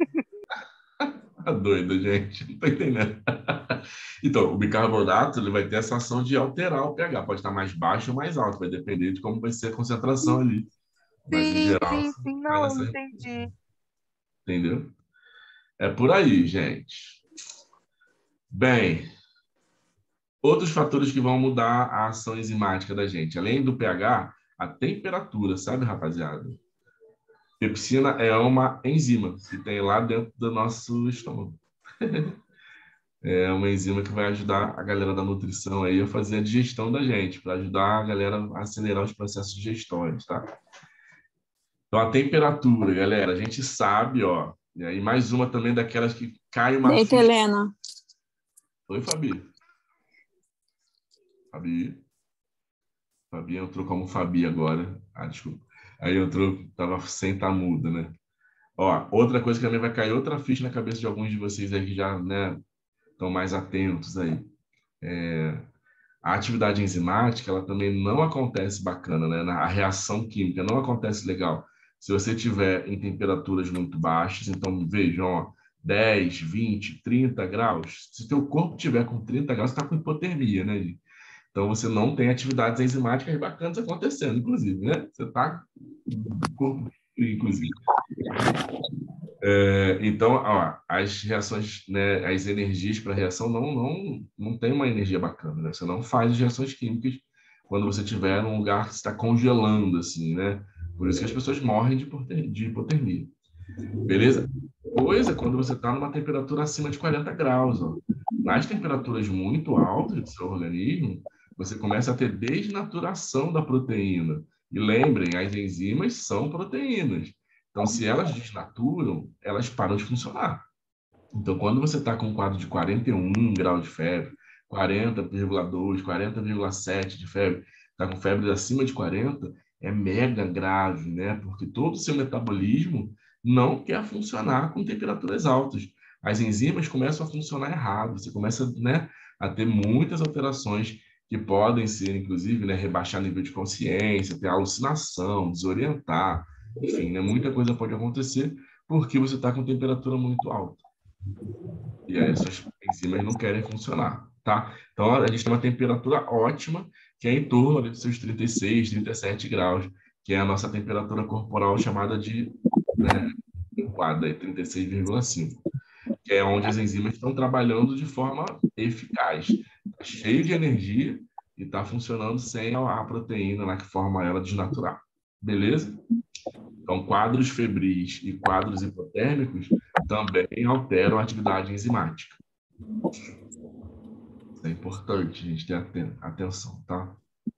Tá doido, gente. Não tô entendendo. Então, o bicarbonato ele vai ter essa ação de alterar o pH. Pode estar mais baixo ou mais alto, vai depender de como vai ser a concentração ali. Mas, em Sim, geral, sim, sim, faz não, eu essa. entendi. Entendeu? É por aí, gente. Bem, outros fatores que vão mudar a ação enzimática da gente, além do pH, a temperatura, sabe, rapaziada? Pepsina é uma enzima que tem lá dentro do nosso estômago. É uma enzima que vai ajudar a galera da nutrição aí a fazer a digestão da gente, para ajudar a galera a acelerar os processos digestórios, tá? Então, a temperatura, galera, a gente sabe, ó. E aí, mais uma também daquelas que cai uma Deita, ficha. Helena. Oi, Fabi. Fabi. Fabi entrou como Fabi agora. Ah, desculpa. Aí entrou, tava sem estar muda, né? Ó, outra coisa que também vai cair outra ficha na cabeça de alguns de vocês aí que já, né, estão mais atentos aí. É, a atividade enzimática, ela também não acontece bacana, né? A reação química não acontece legal. Se você tiver em temperaturas muito baixas, então vejam, ó, dez, vinte, trinta graus. Se teu corpo tiver com trinta graus, você está com hipotermia, né, gente? Então você não tem atividades enzimáticas bacanas acontecendo, inclusive, né? Você está com o corpo frio, inclusive. É, então, ó, as reações, né, as energias para reação não, não, não tem uma energia bacana, né? Você não faz as reações químicas quando você estiver num lugar que está congelando, assim, né? Por isso que as pessoas morrem de hipoter- de hipotermia. Beleza? Coisa quando você está numa temperatura acima de quarenta graus, ó. Nas temperaturas muito altas do seu organismo, você começa a ter desnaturação da proteína. E lembrem, as enzimas são proteínas. Então, se elas desnaturam, elas param de funcionar. Então, quando você está com um quadro de quarenta e um graus de febre, quarenta vírgula dois, quarenta vírgula sete de febre, está com febre acima de quarenta, é mega grave, né? Porque todo o seu metabolismo não quer funcionar com temperaturas altas. As enzimas começam a funcionar errado, você começa, né, a ter muitas alterações que podem ser, inclusive, né, rebaixar nível de consciência, ter alucinação, desorientar, enfim, né, muita coisa pode acontecer porque você está com temperatura muito alta. E aí essas enzimas não querem funcionar, tá? Então a gente tem uma temperatura ótima, que é em torno ali dos seus trinta e seis, trinta e sete graus, que é a nossa temperatura corporal chamada de, né, adequada, trinta e seis vírgula cinco, que é onde as enzimas estão trabalhando de forma eficaz. Está cheio de energia e está funcionando sem a, a proteína lá que forma ela desnaturar. Beleza? Então, quadros febris e quadros hipotérmicos também alteram a atividade enzimática. Isso é importante a gente ter aten- atenção, tá?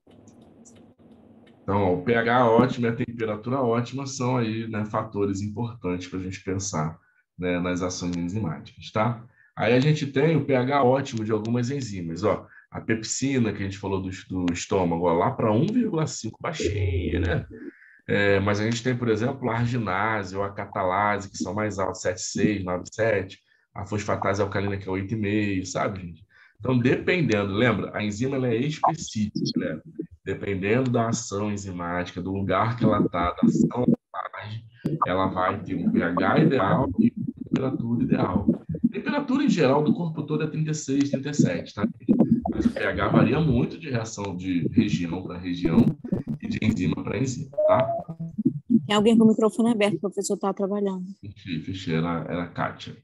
Então, ó, o pH ótimo e a temperatura ótima são aí, né, fatores importantes para a gente pensar, né, nas ações enzimáticas, tá? Aí a gente tem o pH ótimo de algumas enzimas, ó. A pepsina, que a gente falou do, do estômago, ó, lá para um vírgula cinco, baixinha, né? É, mas a gente tem, por exemplo, a arginase ou a catalase, que são mais altos, sete vírgula seis, nove vírgula sete, a fosfatase alcalina, que é oito vírgula cinco, sabe, gente? Então, dependendo, lembra, a enzima ela é específica, né? Dependendo da ação enzimática, do lugar que ela está, da ação que ela faz, ela vai ter um pH ideal e uma temperatura ideal. A temperatura, em geral, do corpo todo é trinta e seis, trinta e sete, tá? Mas o pH varia muito de reação de região para região e de enzima para enzima, tá? Tem alguém com o microfone aberto, o professor está trabalhando. Fechei, fechei, era, era a Kátia.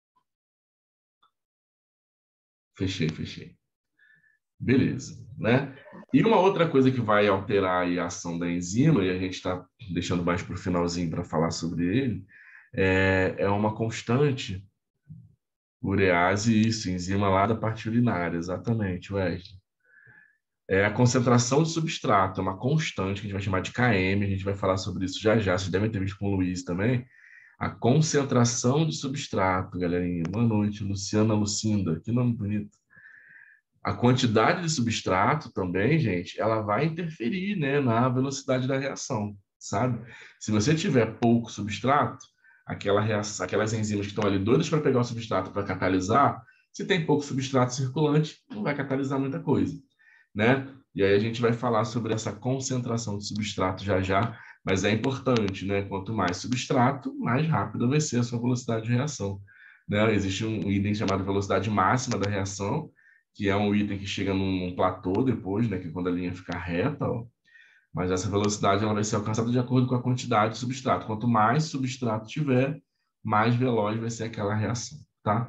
Fechei, fechei. Beleza, né? E uma outra coisa que vai alterar aí a ação da enzima, e a gente está deixando mais para o finalzinho para falar sobre ele, é, é uma constante urease, isso, enzima lá da parte urinária, exatamente, Wesley. É a concentração de substrato, é uma constante que a gente vai chamar de K M, a gente vai falar sobre isso já já, vocês devem ter visto com o Luiz também. A concentração de substrato, galerinha. Boa noite, Luciana Lucinda, que nome bonito. A quantidade de substrato também, gente, ela vai interferir, né, na velocidade da reação, sabe? Se você tiver pouco substrato, aquela reação, aquelas enzimas que estão ali doidas para pegar o substrato para catalisar, se tem pouco substrato circulante, não vai catalisar muita coisa, né? E aí a gente vai falar sobre essa concentração de substrato já já, mas é importante, né? Quanto mais substrato, mais rápida vai ser a sua velocidade de reação, né? Existe um item chamado velocidade máxima da reação, que é um item que chega num, num platô depois, né, que é quando a linha fica reta, ó. Mas essa velocidade ela vai ser alcançada de acordo com a quantidade de substrato. Quanto mais substrato tiver, mais veloz vai ser aquela reação, tá?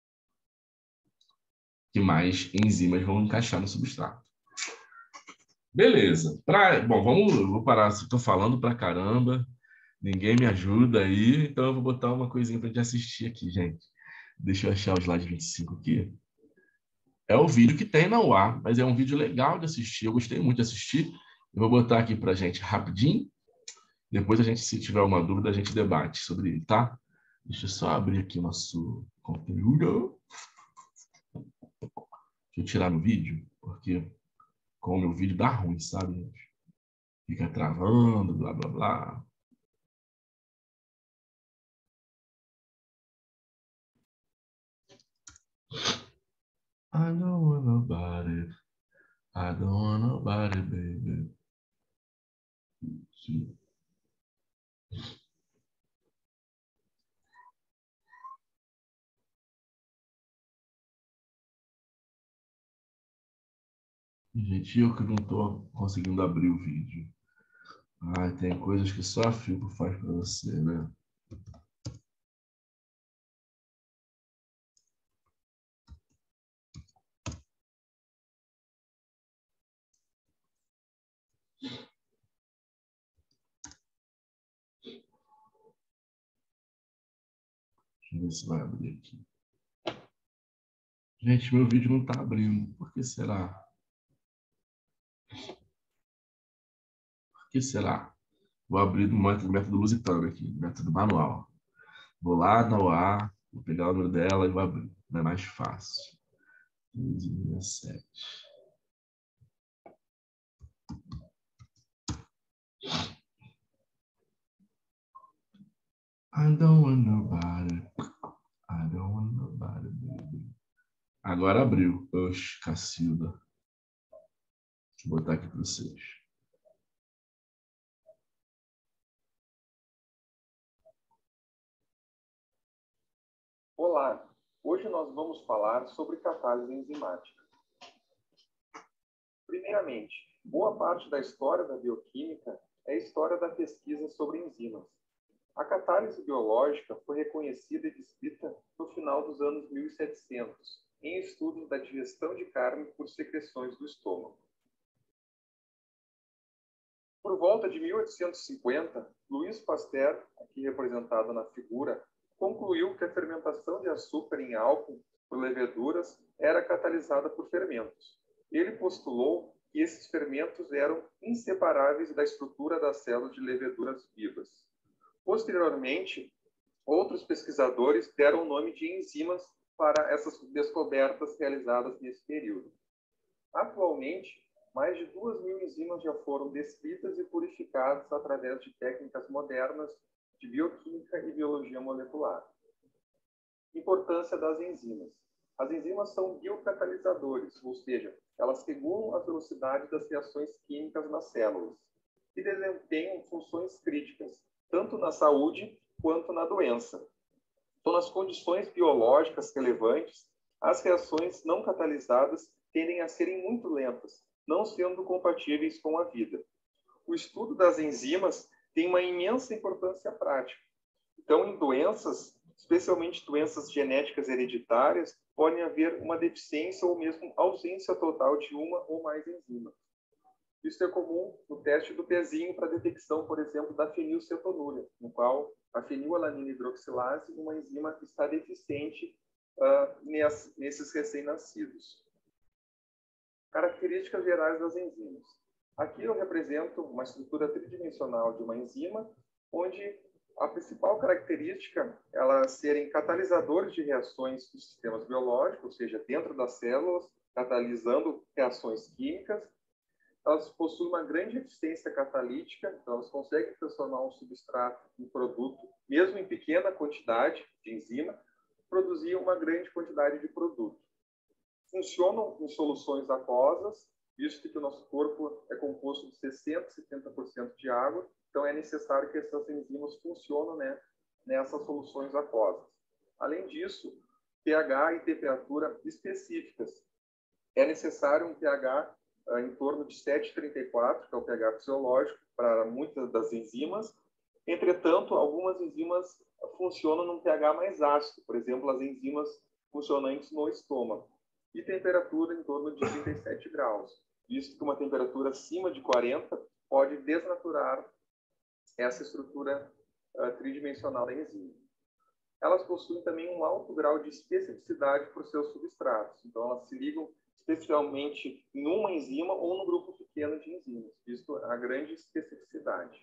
Que mais enzimas vão encaixar no substrato. Beleza. Pra, bom, vamos, eu vou parar, estou falando pra caramba, ninguém me ajuda aí, então eu vou botar uma coisinha para gente assistir aqui, gente. Deixa eu achar o slide vinte e cinco aqui. é o vídeo que tem na U A, mas é um vídeo legal de assistir. Eu gostei muito de assistir. Eu vou botar aqui para a gente rapidinho. Depois a gente, se tiver uma dúvida, a gente debate sobre ele, tá? Deixa eu só abrir aqui o nosso conteúdo. Deixa eu tirar no vídeo, porque com o meu vídeo dá ruim, sabe, gente? Fica travando, blá, blá, blá. I don't want nobody. I don't want nobody, baby. Sim. Gente, eu que não estou conseguindo abrir o vídeo. Ai, tem coisas que só a Filco faz para você, né? Deixa eu ver se vai abrir aqui. Gente, meu vídeo não está abrindo. Por que será? Por que será? Vou abrir do método lusitano aqui, método manual. Vou lá na U A, vou pegar o número dela e vou abrir. Não é mais fácil. quinze mil e sete. I don't want nobody. I don't want nobody, baby. Agora abriu. Oxe, Cacilda. Deixa eu botar aqui para vocês. Olá, hoje nós vamos falar sobre catálise enzimática. Primeiramente, boa parte da história da bioquímica é a história da pesquisa sobre enzimas. A catálise biológica foi reconhecida e descrita no final dos anos mil e setecentos, em estudos da digestão de carne por secreções do estômago. Por volta de mil oitocentos e cinquenta, Louis Pasteur, aqui representado na figura, concluiu que a fermentação de açúcar em álcool por leveduras era catalisada por fermentos. Ele postulou que esses fermentos eram inseparáveis da estrutura das células de leveduras vivas. Posteriormente, outros pesquisadores deram o nome de enzimas para essas descobertas realizadas nesse período. Atualmente, mais de duas mil enzimas já foram descritas e purificadas através de técnicas modernas de bioquímica e biologia molecular. Importância das enzimas. As enzimas são biocatalisadores, ou seja, elas regulam a velocidade das reações químicas nas células e desempenham funções críticas, tanto na saúde quanto na doença. Então, nas condições biológicas relevantes, as reações não catalisadas tendem a serem muito lentas, não sendo compatíveis com a vida. O estudo das enzimas tem uma imensa importância prática. Então, em doenças, especialmente doenças genéticas hereditárias, pode haver uma deficiência ou mesmo ausência total de uma ou mais enzimas. Isso é comum no teste do pezinho para detecção, por exemplo, da fenilcetonúria, no qual a fenilalanina hidroxilase, uma enzima que está deficiente uh, nesses recém-nascidos. Características gerais das enzimas. Aqui eu represento uma estrutura tridimensional de uma enzima, onde a principal característica é elas serem catalisadores de reações dos sistemas biológicos, ou seja, dentro das células, catalisando reações químicas. Elas possuem uma grande eficiência catalítica, então elas conseguem transformar um substrato em produto, mesmo em pequena quantidade de enzima, produzir uma grande quantidade de produto. Funcionam em soluções aquosas, visto que o nosso corpo é composto de sessenta por cento a setenta por cento de água, então é necessário que essas enzimas funcionem, né, nessas soluções aquosas. Além disso, pH e temperatura específicas. É necessário um pH uh, em torno de sete vírgula trinta e quatro, que é o pH fisiológico, para muitas das enzimas. Entretanto, algumas enzimas funcionam num pH mais ácido, por exemplo, as enzimas funcionantes no estômago. E temperatura em torno de trinta e sete graus, visto que uma temperatura acima de quarenta pode desnaturar essa estrutura uh, tridimensional da enzima. Elas possuem também um alto grau de especificidade por seus substratos, então elas se ligam especialmente em uma enzima ou no grupo pequeno de enzimas, visto a grande especificidade.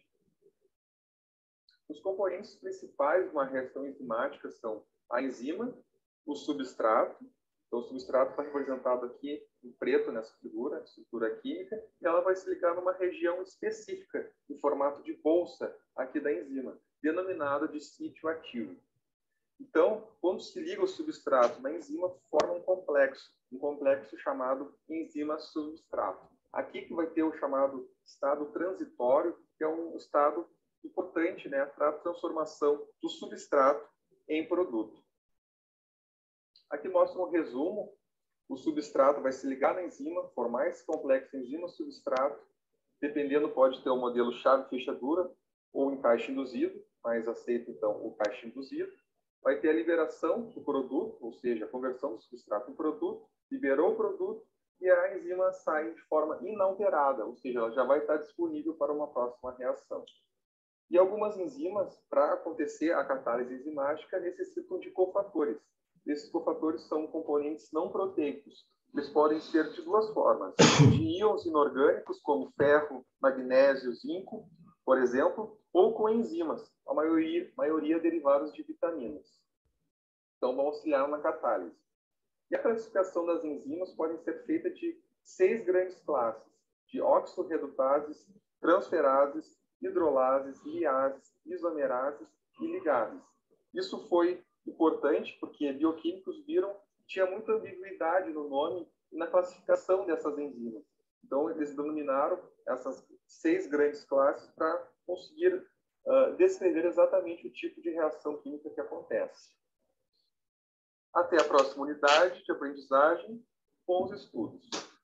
Os componentes principais de uma reação enzimática são a enzima, o substrato. Então, o substrato está representado aqui em preto nessa figura, estrutura química, e ela vai se ligar numa região específica, em formato de bolsa aqui da enzima, denominada de sítio ativo. Então, quando se liga o substrato na enzima, forma um complexo, um complexo chamado enzima-substrato. Aqui que vai ter o chamado estado transitório, que é um estado importante, né, para a transformação do substrato em produto. Aqui mostra um resumo. O substrato vai se ligar na enzima, formar esse complexo enzima-substrato. Dependendo, pode ter o modelo chave-fechadura ou encaixe induzido, mas aceita, então, o encaixe induzido. Vai ter a liberação do produto, ou seja, a conversão do substrato em produto, liberou o produto e a enzima sai de forma inalterada, ou seja, ela já vai estar disponível para uma próxima reação. E algumas enzimas, para acontecer a catálise enzimática, necessitam de cofatores. Esses cofatores são componentes não proteicos. Eles podem ser de duas formas: de íons inorgânicos, como ferro, magnésio, zinco, por exemplo, ou com enzimas, a maioria, maioria derivadas de vitaminas. Então, vão auxiliar na catálise. E a classificação das enzimas pode ser feita de seis grandes classes: de oxorredutases, transferases, hidrolases, liases, isomerases e ligases. Isso foi importante porque bioquímicos viram que tinha muita ambiguidade no nome e na classificação dessas enzimas. Então, eles denominaram essas seis grandes classes para conseguir uh, descrever exatamente o tipo de reação química que acontece. Até a próxima unidade de aprendizagem com os estudos.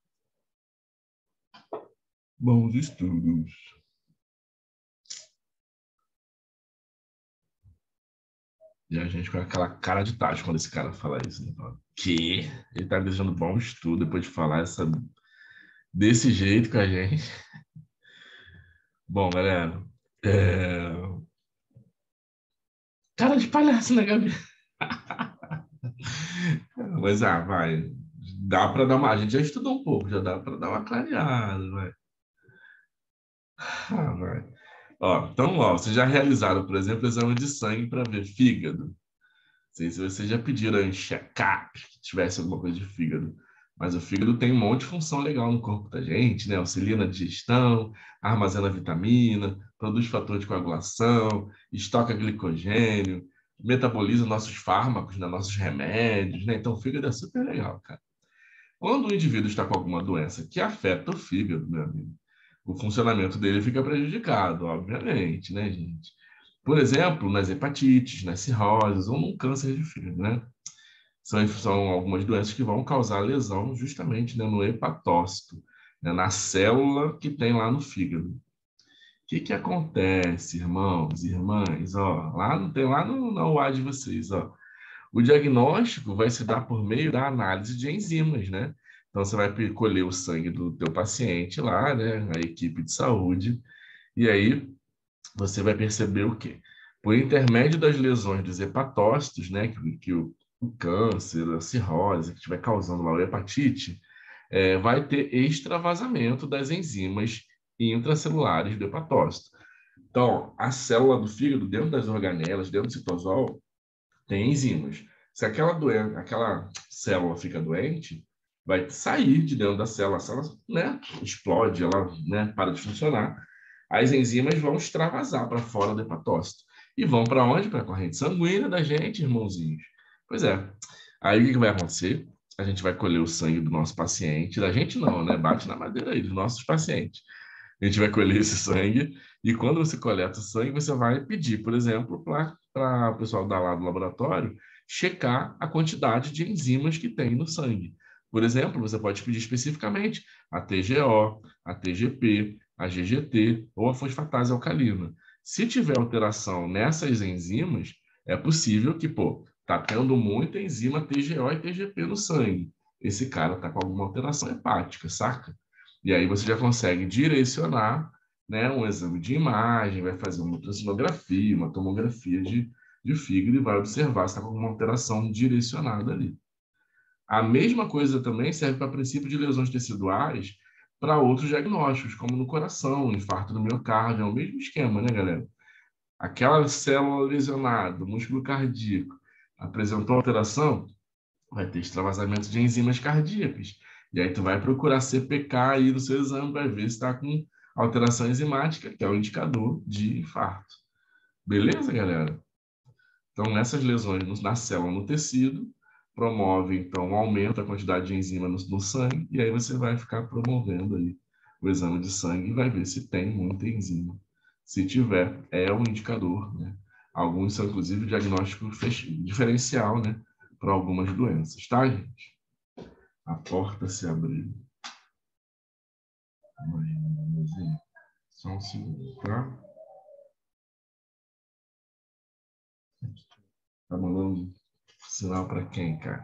Bons estudos. E a gente com aquela cara de tacho quando esse cara fala isso. Né? Que? Ele tá desejando bom estudo depois de falar essa... desse jeito com a gente. Bom, galera. É... Cara de palhaço, né, Gabi? Mas, ah, vai. Dá para dar uma... A gente já estudou um pouco, já dá para dar uma clareada, vai. Ah, vai. Ó, então, ó, vocês já realizaram, por exemplo, exame de sangue para ver fígado. Não sei se vocês já pediram em check-up que tivesse alguma coisa de fígado. Mas o fígado tem um monte de função legal no corpo da gente, né? Auxilia na digestão, armazena vitamina, produz fator de coagulação, estoca glicogênio, metaboliza nossos fármacos, né? Nossos remédios, né? Então o fígado é super legal, cara. Quando o indivíduo está com alguma doença que afeta o fígado, meu amigo, o funcionamento dele fica prejudicado, obviamente, né, gente? Por exemplo, nas hepatites, nas cirroses ou num câncer de fígado, né? São, são algumas doenças que vão causar lesão justamente, né, no hepatócito, né, na célula que tem lá no fígado. O que que acontece, irmãos e irmãs? Ó, lá não tem lá no, na U A de vocês, ó. O diagnóstico vai se dar por meio da análise de enzimas, né? Então, você vai colher o sangue do teu paciente lá, né? A equipe de saúde. E aí, você vai perceber o quê? Por intermédio das lesões dos hepatócitos, né? Que, que o, o câncer, a cirrose, que estiver causando lá a hepatite, é, vai ter extravasamento das enzimas intracelulares do hepatócito. Então, a célula do fígado, dentro das organelas, dentro do citosol, tem enzimas. Se aquela, doença, aquela célula fica doente, vai sair de dentro da célula, a célula, né, explode, ela, né, para de funcionar. As enzimas vão extravasar para fora do hepatócito. E vão para onde? Para a corrente sanguínea da gente, irmãozinhos. Pois é. Aí o que vai acontecer? A gente vai colher o sangue do nosso paciente. Da gente não, né? Bate na madeira aí, dos nossos pacientes. A gente vai colher esse sangue e quando você coleta o sangue, você vai pedir, por exemplo, para o pessoal da lá do laboratório checar a quantidade de enzimas que tem no sangue. Por exemplo, você pode pedir especificamente a T G O, a T G P, a G G T ou a fosfatase alcalina. Se tiver alteração nessas enzimas, é possível que, pô, tá tendo muita enzima T G O e T G P no sangue. Esse cara tá com alguma alteração hepática, saca? E aí você já consegue direcionar, né, um exame de imagem, vai fazer uma ultrassonografia, uma tomografia de, de fígado e vai observar se está com alguma alteração direcionada ali. A mesma coisa também serve para princípio de lesões teciduais para outros diagnósticos, como no coração, infarto do miocárdio, é o mesmo esquema, né, galera? Aquela célula lesionada, o músculo cardíaco, apresentou alteração, vai ter extravasamento de enzimas cardíacas. E aí tu vai procurar C P K aí no seu exame, vai ver se está com alteração enzimática, que é o indicador de infarto. Beleza, galera? Então, essas lesões na célula, no tecido, promovem, então, um aumento da quantidade de enzima no, no sangue, e aí você vai ficar promovendo aí o exame de sangue e vai ver se tem muita enzima. Se tiver, é um indicador, né? Alguns são, inclusive, diagnóstico diferencial, né? Para algumas doenças, tá, gente? A porta se abriu. Só um segundo, tá? Tá mandando sinal para quem, cara?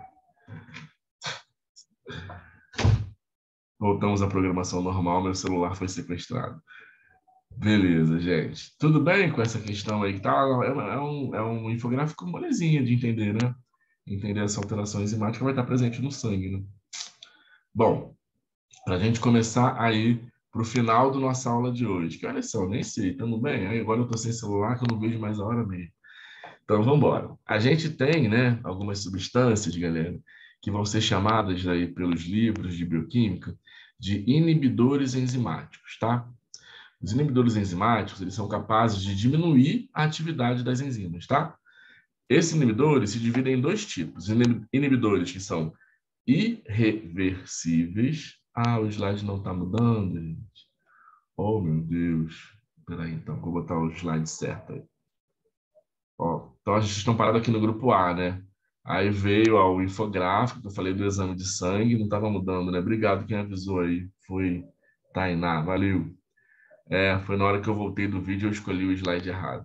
Voltamos à programação normal, meu celular foi sequestrado. Beleza, gente. Tudo bem com essa questão aí? Tá? É, um, é um infográfico molezinha de entender, né? Entender essa alteração enzimática vai estar presente no sangue, né? Bom, para a gente começar aí para o final da nossa aula de hoje. Que olha só, nem sei, estamos bem? Aí agora eu estou sem celular, que eu não vejo mais a hora mesmo. Então, vamos embora. A gente tem, né, algumas substâncias, galera, que vão ser chamadas aí pelos livros de bioquímica de inibidores enzimáticos, tá? Os inibidores enzimáticos, eles são capazes de diminuir a atividade das enzimas, tá? Esses inibidores se dividem em dois tipos. Inibidores que são irreversíveis. Ah, o slide não está mudando, gente. Oh, meu Deus. Espera aí, então, vou botar o slide certo aí. Ó, então, a gente está parado aqui no grupo A, né? Aí veio ó, o infográfico, que eu falei do exame de sangue, não estava mudando, né? Obrigado quem avisou aí. Foi Tainá, valeu. É, foi na hora que eu voltei do vídeo, eu escolhi o slide errado.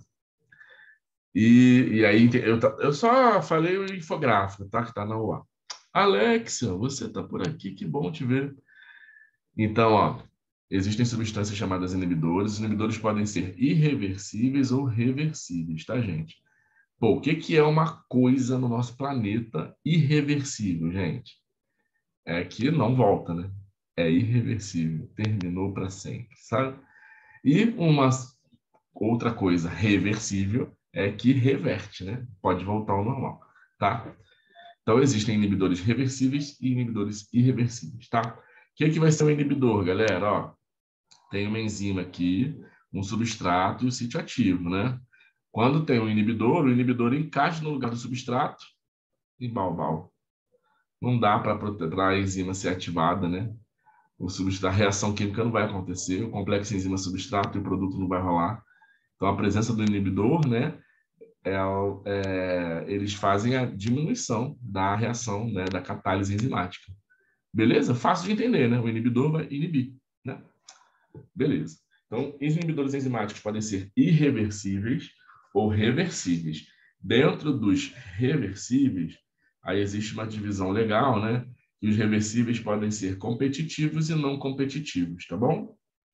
E, e aí, eu, eu só falei o infográfico, tá? Que tá na U A. Alexia, você tá por aqui, que bom te ver. Então, ó, existem substâncias chamadas inibidores. Os inibidores podem ser irreversíveis ou reversíveis, tá, gente? Pô, o que, que é uma coisa no nosso planeta irreversível, gente? É que não volta, né? É irreversível, terminou para sempre, sabe? E uma outra coisa reversível é que reverte, né? Pode voltar ao normal, tá? Então, existem inibidores reversíveis e inibidores irreversíveis, tá? O que, que vai ser um inibidor, galera? Ó, tem uma enzima aqui, um substrato e o sítio ativo, né? Quando tem um inibidor, o inibidor encaixa no lugar do substrato e bal-bal. Não dá para a enzima ser ativada, né? O substrato, a reação química não vai acontecer, o complexo enzima-substrato e o produto não vai rolar. Então, a presença do inibidor, né? É, é, eles fazem a diminuição da reação, né? Da catálise enzimática. Beleza? Fácil de entender, né? O inibidor vai inibir, né? Beleza. Então, os inibidores enzimáticos podem ser irreversíveis ou reversíveis. Dentro dos reversíveis, aí existe uma divisão legal, né? Que os reversíveis podem ser competitivos e não competitivos, tá bom?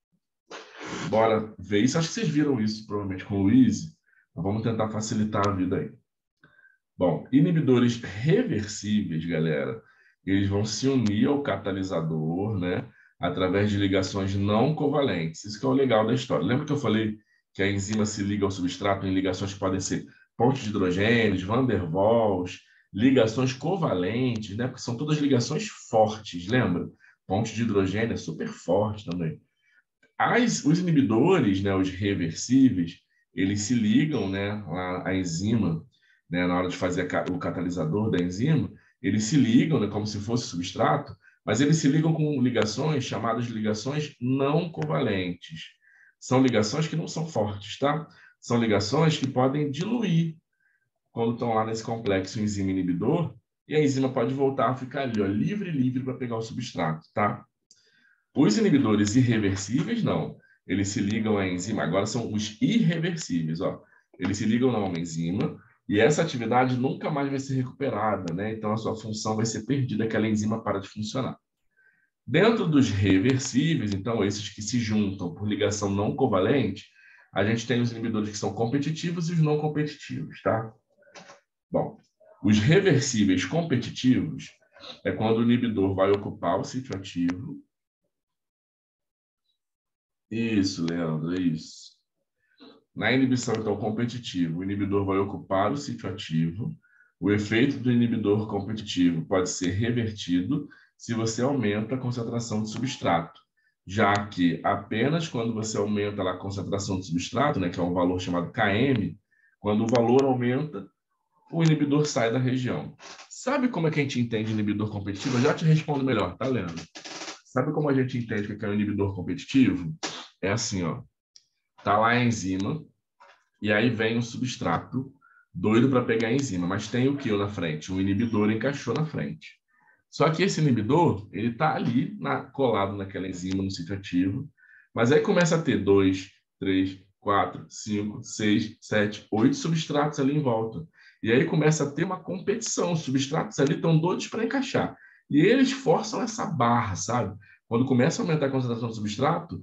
Bora ver isso. Acho que vocês viram isso, provavelmente, com o Luiz. Vamos tentar facilitar a vida aí. Bom, inibidores reversíveis, galera, eles vão se unir ao catalisador, né? Através de ligações não covalentes. Isso que é o legal da história. Lembra que eu falei que a enzima se liga ao substrato em ligações que podem ser pontos de hidrogênios, van der Waals, ligações covalentes, né? Porque são todas ligações fortes, lembra? Pontos de hidrogênio é super forte também. As, os inibidores, né, os reversíveis, eles se ligam, né, a, a enzima, né, na hora de fazer a, o catalisador da enzima, eles se ligam, né, como se fosse substrato, mas eles se ligam com ligações chamadas de ligações não covalentes. São ligações que não são fortes, tá? São ligações que podem diluir quando estão lá nesse complexo enzima inibidor, e a enzima pode voltar a ficar ali, ó, livre, livre para pegar o substrato, tá? Os inibidores irreversíveis, não. Eles se ligam à enzima, agora são os irreversíveis, ó. Eles se ligam a uma enzima, e essa atividade nunca mais vai ser recuperada, né? Então, a sua função vai ser perdida, aquela enzima para de funcionar. Dentro dos reversíveis, então, esses que se juntam por ligação não covalente, a gente tem os inibidores que são competitivos e os não competitivos, tá? Bom, os reversíveis competitivos É quando o inibidor vai ocupar o sítio ativo. Isso, Leandro, é isso. Na inibição, então, competitiva, o inibidor vai ocupar o sítio ativo. O efeito do inibidor competitivo pode ser revertido se você aumenta a concentração de substrato, já que apenas quando você aumenta a concentração de substrato, né, que é um valor chamado K M, quando o valor aumenta, o inibidor sai da região. Sabe como é que a gente entende inibidor competitivo? Eu já te respondo melhor, tá, Leandro? Sabe como a gente entende o que é um inibidor competitivo? É assim, ó. Tá lá a enzima, e aí vem um substrato doido para pegar a enzima, mas tem o que na frente? Um inibidor encaixou na frente. Só que esse inibidor, ele está ali na, colado naquela enzima, no sítio ativo, mas aí começa a ter dois, três, quatro, cinco, seis, sete, oito substratos ali em volta. E aí começa a ter uma competição. Os substratos ali estão doidos para encaixar. E eles forçam essa barra, sabe? Quando começa a aumentar a concentração do substrato,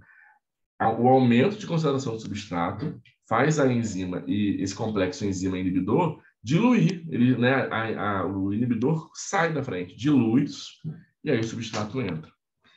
o aumento de concentração do substrato faz a enzima e esse complexo enzima inibidor diluir. Ele, né, a, a, o inibidor sai da frente, dilui isso, e aí o substrato entra.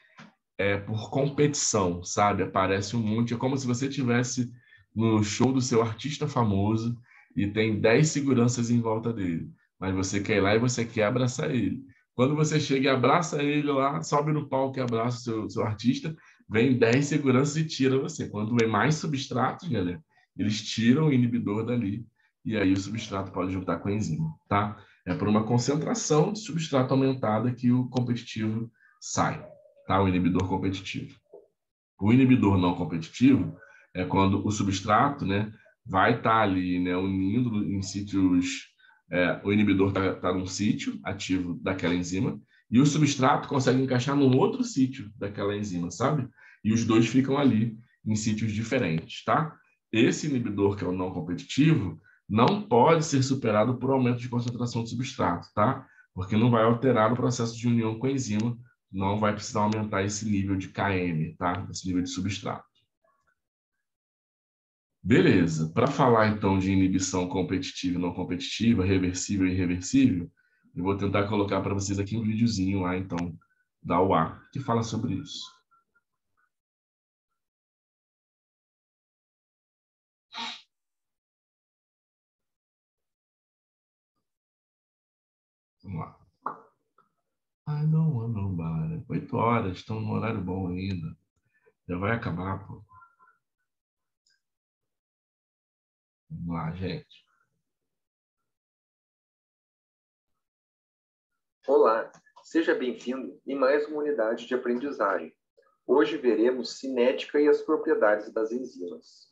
É por competição, sabe? Aparece um monte. É como se você tivesse no show do seu artista famoso e tem dez seguranças em volta dele. Mas você quer ir lá e você quer abraçar ele. Quando você chega e abraça ele lá, sobe no palco e abraça o seu, seu artista, vem dez seguranças e tira você. Quando vem mais substratos, galera, eles tiram o inibidor dali e aí o substrato pode juntar com a enzima, tá? É por uma concentração de substrato aumentada que o competitivo sai, tá? O inibidor competitivo. O inibidor não competitivo é quando o substrato, né, vai estar tá ali, né, unindo em sítios. É, o inibidor está tá num sítio ativo daquela enzima e o substrato consegue encaixar num outro sítio daquela enzima, sabe? E os dois ficam ali em sítios diferentes, tá? Esse inibidor, que é o não competitivo, não pode ser superado por aumento de concentração de substrato, tá? Porque não vai alterar o processo de união com a enzima, não vai precisar aumentar esse nível de K M, tá? Esse nível de substrato. Beleza. Para falar, então, de inibição competitiva e não competitiva, reversível e irreversível, eu vou tentar colocar para vocês aqui um videozinho lá, então, da U A, que fala sobre isso. Vamos lá. Ai, não, não, bara. Oito horas, estão no horário bom ainda. Já vai acabar, pô. Vamos lá, gente. Olá, seja bem-vindo em mais uma unidade de aprendizagem. Hoje veremos cinética e as propriedades das enzimas.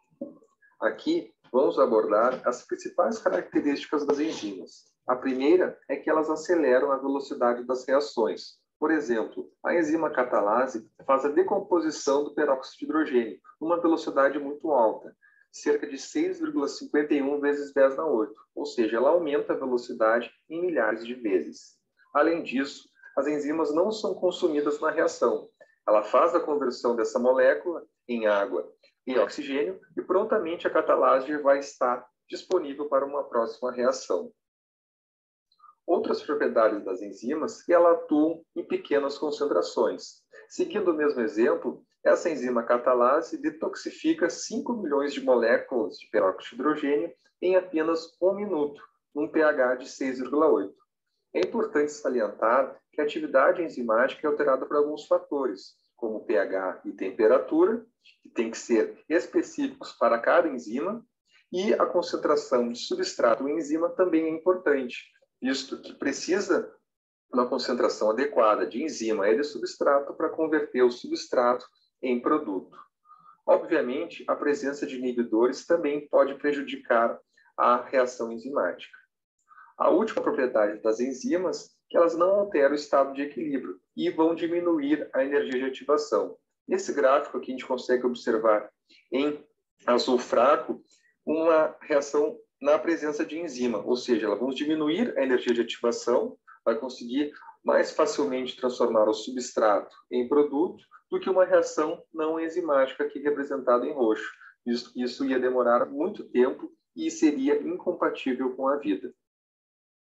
Aqui vamos abordar as principais características das enzimas. A primeira é que elas aceleram a velocidade das reações. Por exemplo, a enzima catalase faz a decomposição do peróxido de hidrogênio numa velocidade muito alta, cerca de seis vírgula cinquenta e um vezes dez na oito, ou seja, ela aumenta a velocidade em milhares de vezes. Além disso, as enzimas não são consumidas na reação. Ela faz a conversão dessa molécula em água e oxigênio e prontamente a catalase vai estar disponível para uma próxima reação. Outras propriedades das enzimas é que elas atuam em pequenas concentrações. Seguindo o mesmo exemplo, essa enzima catalase detoxifica cinco milhões de moléculas de peróxido de hidrogênio em apenas um minuto, num pH de seis vírgula oito. É importante salientar que a atividade enzimática é alterada por alguns fatores, como pH e temperatura, que tem que ser específicos para cada enzima, e a concentração de substrato em enzima também é importante, visto que precisa uma concentração adequada de enzima e de substrato para converter o substrato em produto. Obviamente, a presença de inibidores também pode prejudicar a reação enzimática. A última propriedade das enzimas é que elas não alteram o estado de equilíbrio e vão diminuir a energia de ativação. Nesse gráfico aqui a gente consegue observar em azul fraco uma reação na presença de enzima, ou seja, elas vão diminuir a energia de ativação, vai conseguir mais facilmente transformar o substrato em produto do que uma reação não enzimática aqui representada em roxo. Isso, isso ia demorar muito tempo e seria incompatível com a vida.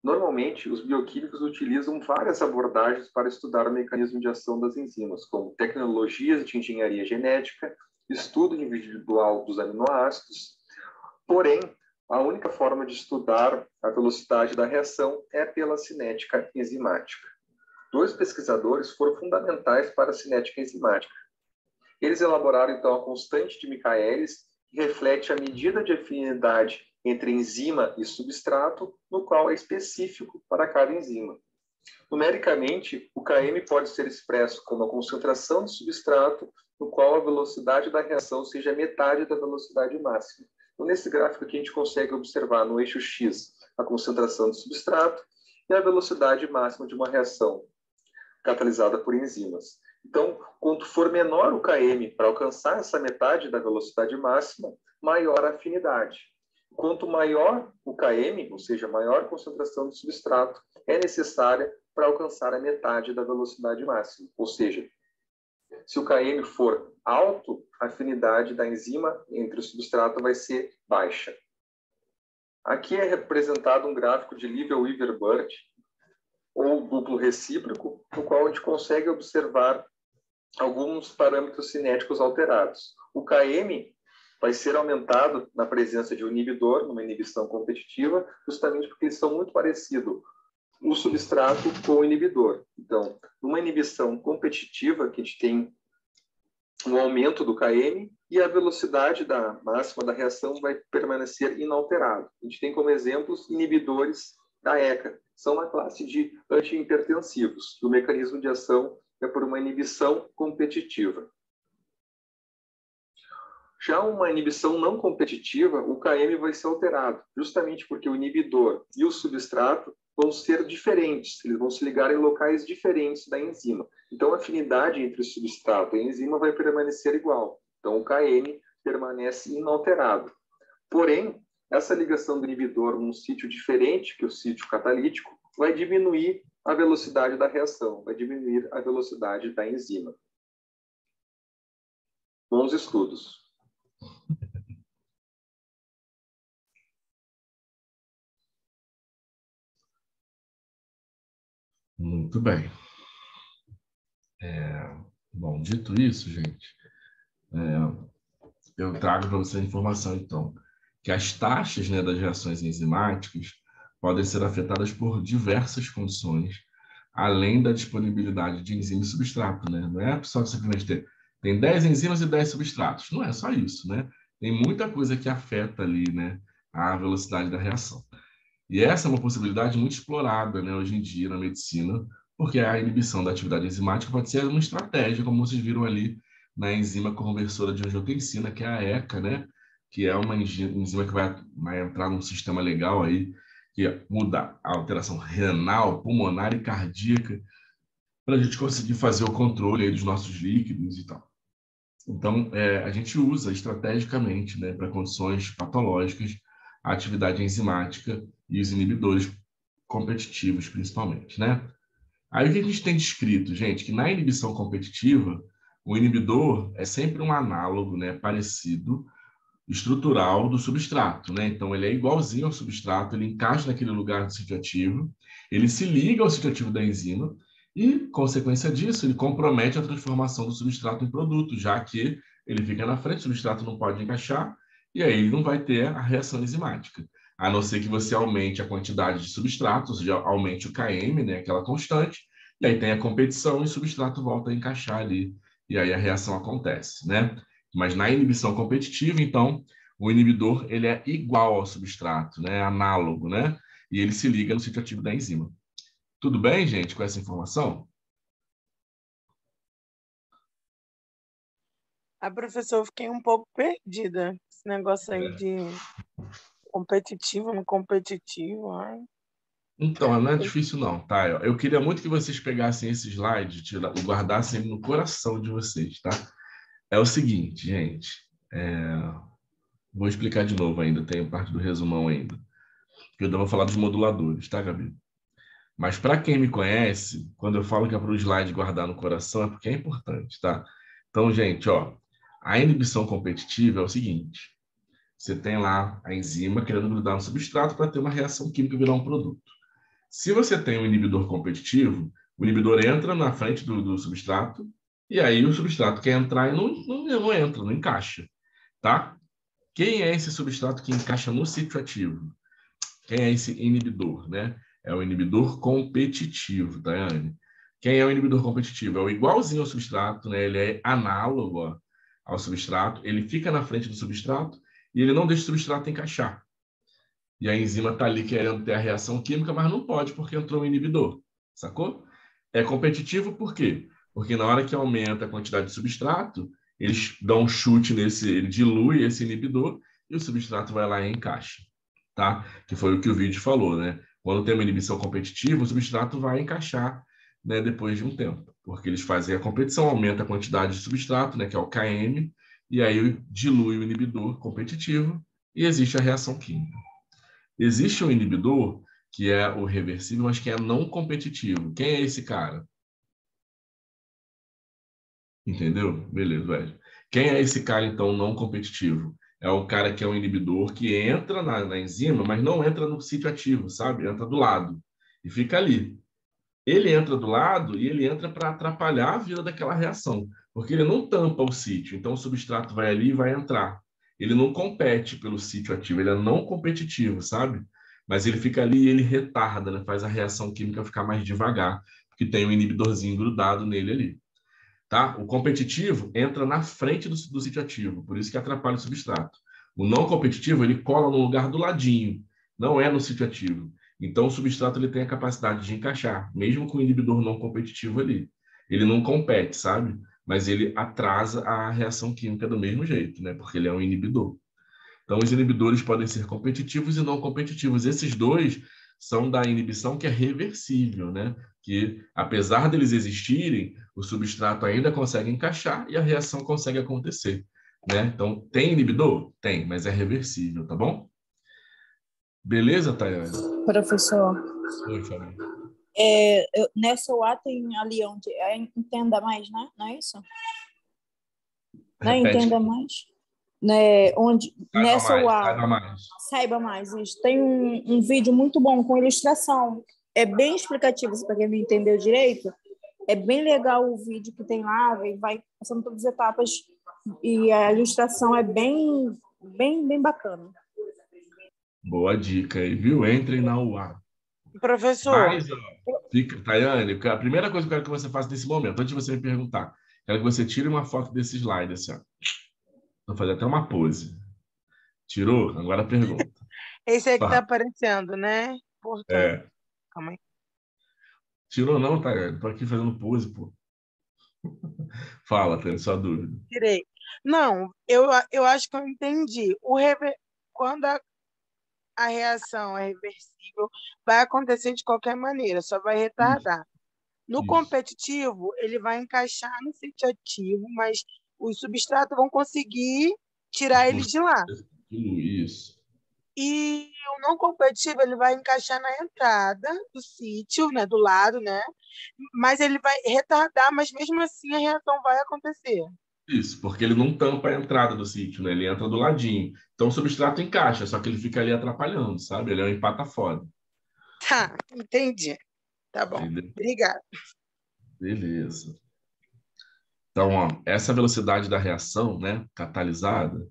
Normalmente, os bioquímicos utilizam várias abordagens para estudar o mecanismo de ação das enzimas, como tecnologias de engenharia genética, estudo individual dos aminoácidos. Porém, a única forma de estudar a velocidade da reação é pela cinética enzimática. Dois pesquisadores foram fundamentais para a cinética enzimática. Eles elaboraram, então, a constante de Michaelis, que reflete a medida de afinidade entre enzima e substrato, no qual é específico para cada enzima. Numericamente, o K M pode ser expresso como a concentração de substrato, no qual a velocidade da reação seja metade da velocidade máxima. Então, nesse gráfico aqui, a gente consegue observar no eixo X a concentração de substrato e a velocidade máxima de uma reação catalisada por enzimas. Então, quanto for menor o K M para alcançar essa metade da velocidade máxima, maior a afinidade. Quanto maior o K M, ou seja, maior concentração de substrato, é necessária para alcançar a metade da velocidade máxima. Ou seja, se o K M for alto, a afinidade da enzima entre o substrato vai ser baixa. Aqui é representado um gráfico de Liebel-Weaver-Burt, ou duplo recíproco, no qual a gente consegue observar alguns parâmetros cinéticos alterados. O K M vai ser aumentado na presença de um inibidor, numa inibição competitiva, justamente porque eles são muito parecidos, o substrato com o inibidor. Então, numa inibição competitiva, que a gente tem um aumento do K M e a velocidade da máxima da reação vai permanecer inalterada. A gente tem como exemplos inibidores da E C A, são uma classe de antihipertensivos. O mecanismo de ação é por uma inibição competitiva. Já uma inibição não competitiva, o K M vai ser alterado, justamente porque o inibidor e o substrato vão ser diferentes, eles vão se ligar em locais diferentes da enzima. Então, a afinidade entre o substrato e a enzima vai permanecer igual. Então, o K M permanece inalterado. Porém, essa ligação do inibidor num sítio diferente que o sítio catalítico vai diminuir a velocidade da reação, vai diminuir a velocidade da enzima. Bons estudos. Muito bem. É, bom, dito isso, gente, é, eu trago para você a informação, então, que as taxas, né, das reações enzimáticas podem ser afetadas por diversas condições, além da disponibilidade de enzima e substrato, né? Não é só simplesmente ter tem dez enzimas e dez substratos. Não é só isso, né? Tem muita coisa que afeta ali, né, a velocidade da reação. E essa é uma possibilidade muito explorada, né, hoje em dia na medicina, porque a inibição da atividade enzimática pode ser uma estratégia, como vocês viram ali na enzima conversora de angiotensina, que é a E C A, né? Que é uma enzima que vai, vai entrar num sistema legal aí, que muda a alteração renal, pulmonar e cardíaca, para a gente conseguir fazer o controle aí dos nossos líquidos e tal. Então, é, a gente usa estrategicamente, né, para condições patológicas, a atividade enzimática e os inibidores competitivos, principalmente, né? Aí o que a gente tem descrito, gente, que na inibição competitiva, o inibidor é sempre um análogo, né, parecido, estrutural do substrato, né? Então, ele é igualzinho ao substrato, ele encaixa naquele lugar do sítio ativo, ele se liga ao sítio ativo da enzima e, consequência disso, ele compromete a transformação do substrato em produto, já que ele fica na frente, o substrato não pode encaixar, e aí ele não vai ter a reação enzimática. A não ser que você aumente a quantidade de substrato, ou seja, aumente o K M, né, aquela constante, e aí tem a competição e o substrato volta a encaixar ali, e aí a reação acontece, né? Mas na inibição competitiva, então, o inibidor ele é igual ao substrato, né? Análogo, né? E ele se liga no sítio ativo da enzima. Tudo bem, gente, com essa informação? A professora, eu fiquei um pouco perdida. Esse negócio aí É. de competitivo, não competitivo. Ai. Então, não é difícil não, tá? Eu queria muito que vocês pegassem esse slide e guardassem ele no coração de vocês, tá? É o seguinte, gente. É... Vou explicar de novo ainda, tem parte do resumão ainda. Porque eu vou falar dos moduladores, tá, Gabi? Mas para quem me conhece, quando eu falo que é para o slide guardar no coração, é porque é importante, tá? Então, gente, ó, a inibição competitiva é o seguinte: você tem lá a enzima querendo grudar no substrato para ter uma reação química e virar um produto. Se você tem um inibidor competitivo, o inibidor entra na frente do, do substrato, e aí o substrato quer entrar e não, não, não entra, não encaixa, tá? Quem é esse substrato que encaixa no sítio ativo? Quem é esse inibidor, né? É o inibidor competitivo, Tayane. Quem é o inibidor competitivo? É o igualzinho ao substrato, né? Ele é análogo ó, ao substrato, ele fica na frente do substrato e ele não deixa o substrato encaixar. E a enzima está ali querendo ter a reação química, mas não pode porque entrou um inibidor, sacou? É competitivo por quê? Porque na hora que aumenta a quantidade de substrato, eles dão um chute nesse, ele dilui esse inibidor e o substrato vai lá e encaixa, tá? Que foi o que o vídeo falou, né? Quando tem uma inibição competitiva, o substrato vai encaixar, né, depois de um tempo, porque eles fazem a competição, aumenta a quantidade de substrato, né, que é o K M, e aí dilui o inibidor competitivo e existe a reação química. Existe um inibidor que é o reversível, mas que é não competitivo. Quem é esse cara? Entendeu? Beleza, velho. Quem é esse cara, então, não competitivo? É o cara que é um inibidor que entra na, na enzima, mas não entra no sítio ativo, sabe? Entra do lado e fica ali. Ele entra do lado e ele entra para atrapalhar a vida daquela reação, porque ele não tampa o sítio, então o substrato vai ali e vai entrar. Ele não compete pelo sítio ativo, ele é não competitivo, sabe? Mas ele fica ali e ele retarda, né? Faz a reação química ficar mais devagar, porque tem um inibidorzinho grudado nele ali. Tá? O competitivo entra na frente do, do sítio ativo, por isso que atrapalha o substrato. O não competitivo, ele cola no lugar do ladinho, não é no sítio ativo. Então, o substrato ele tem a capacidade de encaixar, mesmo com o inibidor não competitivo ali. Ele não compete, sabe? Mas ele atrasa a reação química do mesmo jeito, né? Porque ele é um inibidor. Então, os inibidores podem ser competitivos e não competitivos. Esses dois são da inibição que é reversível, né? Que, apesar deles existirem, o substrato ainda consegue encaixar e a reação consegue acontecer, né? Então, tem inibidor? Tem, mas é reversível, tá bom? Beleza, Tayane? Professor, Oi, Fábio. é, eu, nessa U A tem ali onde é Entenda Mais, né? Não é isso? Não é Repete. Entenda Mais? Né, onde, Saiba nessa mais, U A, saiba mais. Saiba Mais, isso. Tem um, um vídeo muito bom com ilustração. É bem explicativo, para quem não entendeu direito. É bem legal o vídeo que tem lá, vai passando todas as etapas e a ilustração é bem, bem, bem bacana. Boa dica aí, viu? Entrem na U A. Professor, Mas, ó, fica, Tayane, a primeira coisa que eu quero que você faça nesse momento, antes de você me perguntar, quero que você tire uma foto desse slide, assim, ó. Vou fazer até uma pose. Tirou? Agora pergunta. esse aí que tá Tá. aparecendo, né? Importante. É. Calma aí. Tirou não, Tayane? Tô aqui fazendo pose, pô. Fala, Tayane, sua dúvida. Tirei. Não, eu, eu acho que eu entendi. O rever... Quando a, a reação é reversível, vai acontecer de qualquer maneira, só vai Isso, retardar. No isso, competitivo, ele vai encaixar no sítio ativo, mas os substratos vão conseguir tirar ele de lá. isso. E o não competitivo, ele vai encaixar na entrada do sítio, né, do lado, né? Mas ele vai retardar, mas mesmo assim a reação vai acontecer. Isso, porque ele não tampa a entrada do sítio, né? Ele entra do ladinho. Então o substrato encaixa, só que ele fica ali atrapalhando, sabe? Ele é um empata-foda. Tá, entendi. Tá bom. Entendeu? Obrigada. Beleza. Então, ó, essa velocidade da reação, né, catalisada,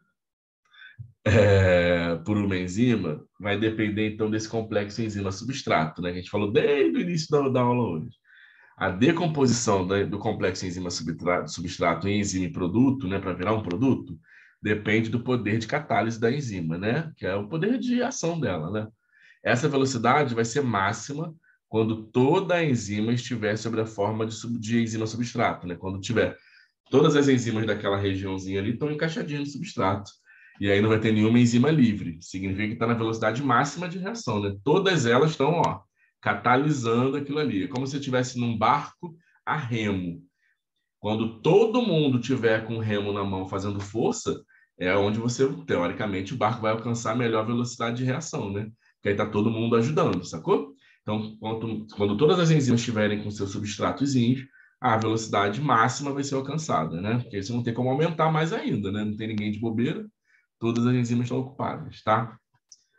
é, por uma enzima, vai depender, então, desse complexo enzima-substrato, né? Que a gente falou desde o início da, da aula hoje. A decomposição da, do complexo enzima-substrato em enzima e produto, né, para virar um produto, depende do poder de catálise da enzima, né? Que é o poder de ação dela, né? Essa velocidade vai ser máxima quando toda a enzima estiver sobre a forma de, sub, de enzima-substrato, né? Quando tiver todas as enzimas daquela regiãozinha ali estão encaixadinhas no substrato. E aí não vai ter nenhuma enzima livre. Significa que está na velocidade máxima de reação, né? Todas elas estão, ó, catalisando aquilo ali. É como se estivesse num barco a remo. Quando todo mundo tiver com o remo na mão fazendo força, é onde você, teoricamente, o barco vai alcançar a melhor velocidade de reação, né? Porque aí está todo mundo ajudando, sacou? Então, quando, quando todas as enzimas estiverem com seus substratozinhos, a velocidade máxima vai ser alcançada, né? Porque aí você não tem como aumentar mais ainda, né? Não tem ninguém de bobeira, todas as enzimas estão ocupadas, tá?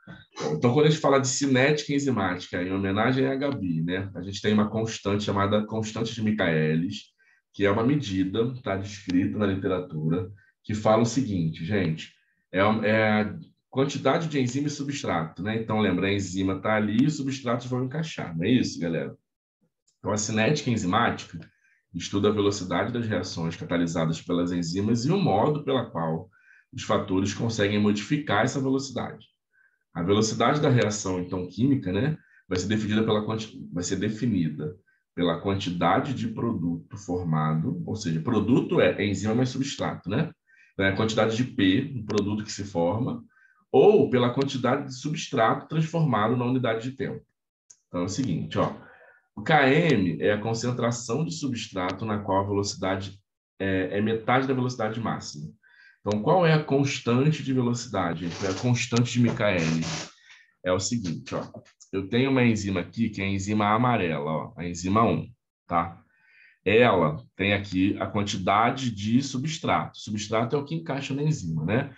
Então, quando a gente fala de cinética enzimática, em homenagem à Gabi, né, a gente tem uma constante chamada constante de Michaelis, que é uma medida, está descrita na literatura, que fala o seguinte, gente, é, é a quantidade de enzima e substrato, né? Então, lembra, a enzima está ali e os substratos vão encaixar, não é isso, galera? Então, a cinética enzimática estuda a velocidade das reações catalisadas pelas enzimas e o modo pela qual os fatores conseguem modificar essa velocidade. A velocidade da reação, então, química, né, vai ser definida pela, vai ser definida pela quantidade de produto formado, ou seja, produto é enzima mais substrato, né? Então, é a quantidade de P, um produto que se forma, ou pela quantidade de substrato transformado na unidade de tempo. Então, é o seguinte, ó, o Km é a concentração de substrato na qual a velocidade é, é metade da velocidade máxima. Então, qual é a constante de velocidade? É a constante de Michaelis. É o seguinte, ó. Eu tenho uma enzima aqui, que é a enzima amarela, ó, a enzima um, tá? Ela tem aqui a quantidade de substrato. Substrato é o que encaixa na enzima, né?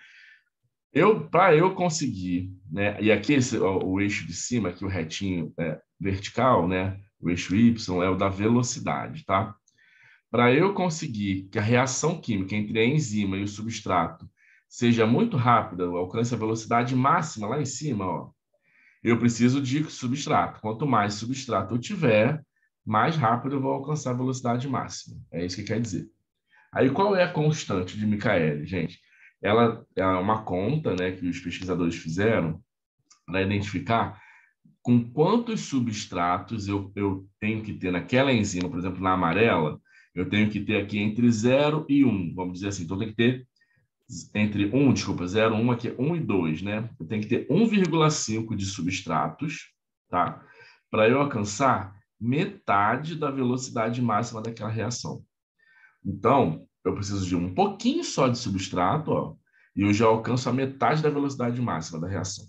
Eu, para eu conseguir, né? E aqui esse, ó, o eixo de cima, aqui o retinho é, vertical, né? O eixo Y é o da velocidade, tá? Para eu conseguir que a reação química entre a enzima e o substrato seja muito rápida, alcance a velocidade máxima lá em cima, ó, eu preciso de substrato. Quanto mais substrato eu tiver, mais rápido eu vou alcançar a velocidade máxima. É isso que quer dizer. Aí, qual é a constante de Michaelis, gente? Ela é uma conta, né, que os pesquisadores fizeram para identificar com quantos substratos eu, eu tenho que ter naquela enzima, por exemplo, na amarela, eu tenho que ter aqui entre zero e um, vamos dizer assim. Então, tem que ter entre um, desculpa, zero, um aqui é um e dois, né? Eu tenho que ter um vírgula cinco de substratos, tá? Para eu alcançar metade da velocidade máxima daquela reação. Então, eu preciso de um pouquinho só de substrato, ó, e eu já alcanço a metade da velocidade máxima da reação.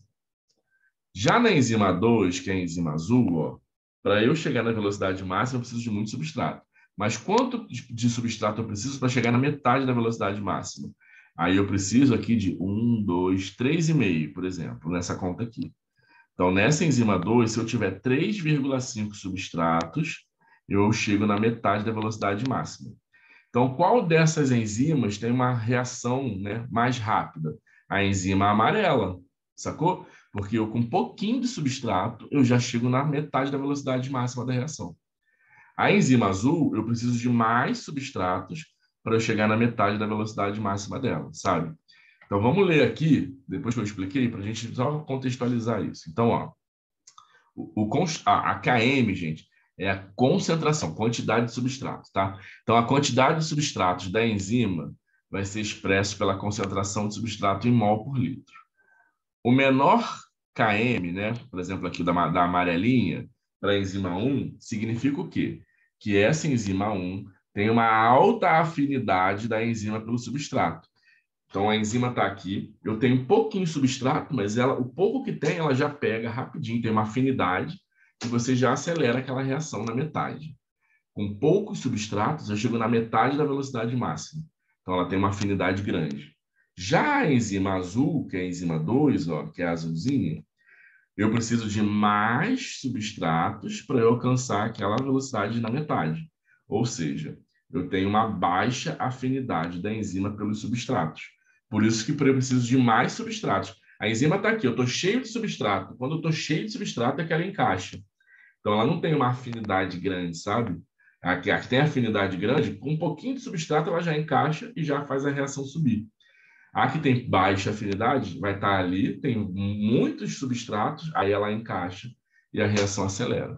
Já na enzima dois, que é a enzima azul, para eu chegar na velocidade máxima, eu preciso de muito substrato. Mas quanto de substrato eu preciso para chegar na metade da velocidade máxima? Aí eu preciso aqui de um, dois, três vírgula cinco, por exemplo, nessa conta aqui. Então, nessa enzima dois, se eu tiver três vírgula cinco substratos, eu chego na metade da velocidade máxima. Então, qual dessas enzimas tem uma reação, né, mais rápida? A enzima amarela, sacou? Porque eu, com um pouquinho de substrato, eu já chego na metade da velocidade máxima da reação. A enzima azul, eu preciso de mais substratos para eu chegar na metade da velocidade máxima dela, sabe? Então, vamos ler aqui, depois que eu expliquei, para a gente só contextualizar isso. Então, ó, o, o, a, a Km, gente, é a concentração, quantidade de substrato, tá? Então, a quantidade de substratos da enzima vai ser expresso pela concentração de substrato em mol por litro. O menor Km, né, por exemplo, aqui da, da amarelinha, para a enzima um, significa o quê? Que essa enzima um tem uma alta afinidade da enzima pelo substrato. Então, a enzima está aqui, eu tenho um pouquinho de substrato, mas ela, o pouco que tem, ela já pega rapidinho, tem uma afinidade, e você já acelera aquela reação na metade. Com poucos substratos, eu chego na metade da velocidade máxima. Então, ela tem uma afinidade grande. Já a enzima azul, que é a enzima dois, ó, que é a azulzinha, eu preciso de mais substratos para eu alcançar aquela velocidade na metade. Ou seja, eu tenho uma baixa afinidade da enzima pelos substratos. Por isso que eu preciso de mais substratos. A enzima está aqui, eu estou cheio de substrato. Quando eu estou cheio de substrato é que ela encaixa. Então, ela não tem uma afinidade grande, sabe? A que tem afinidade grande, com um pouquinho de substrato ela já encaixa e já faz a reação subir. A que tem baixa afinidade vai estar ali, tem muitos substratos, aí ela encaixa e a reação acelera.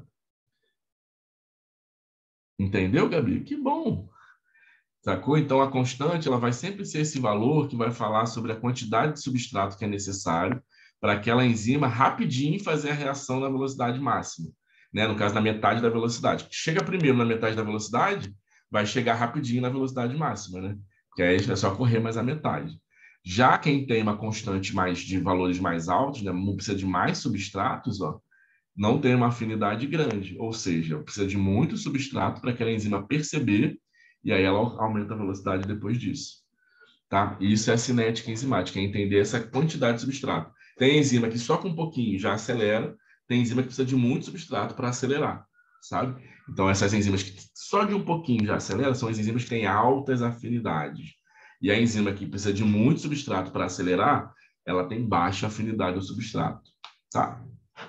Entendeu, Gabi? Que bom! Sacou? Então, a constante ela vai sempre ser esse valor que vai falar sobre a quantidade de substrato que é necessário para aquela enzima rapidinho fazer a reação na velocidade máxima. Né? No caso, na metade da velocidade. Chega primeiro na metade da velocidade, vai chegar rapidinho na velocidade máxima, né? Porque aí é só correr mais a metade. Já quem tem uma constante mais de valores mais altos, né, não precisa de mais substratos, ó, não tem uma afinidade grande, ou seja, precisa de muito substrato para aquela enzima perceber e aí ela aumenta a velocidade depois disso. Tá? Isso é a cinética enzimática, é entender essa quantidade de substrato. Tem enzima que só com um pouquinho já acelera, tem enzima que precisa de muito substrato para acelerar, sabe? Então, essas enzimas que só de um pouquinho já acelera são as enzimas que têm altas afinidades. E a enzima que precisa de muito substrato para acelerar, ela tem baixa afinidade ao substrato, tá?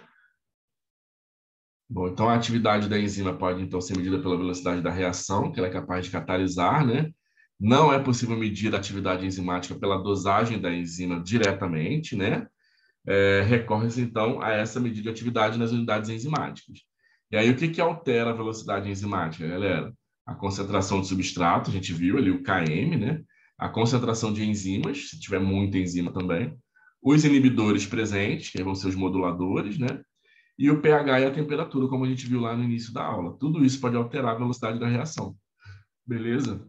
Bom, então a atividade da enzima pode então ser medida pela velocidade da reação, que ela é capaz de catalisar, né? Não é possível medir a atividade enzimática pela dosagem da enzima diretamente, né? É, recorre-se então a essa medida de atividade nas unidades enzimáticas. E aí o que que altera a velocidade enzimática, galera? A concentração de substrato, a gente viu ali o K M, né? A concentração de enzimas, se tiver muita enzima também. Os inibidores presentes, que vão ser os moduladores, né? E o pH e a temperatura, como a gente viu lá no início da aula. Tudo isso pode alterar a velocidade da reação. Beleza?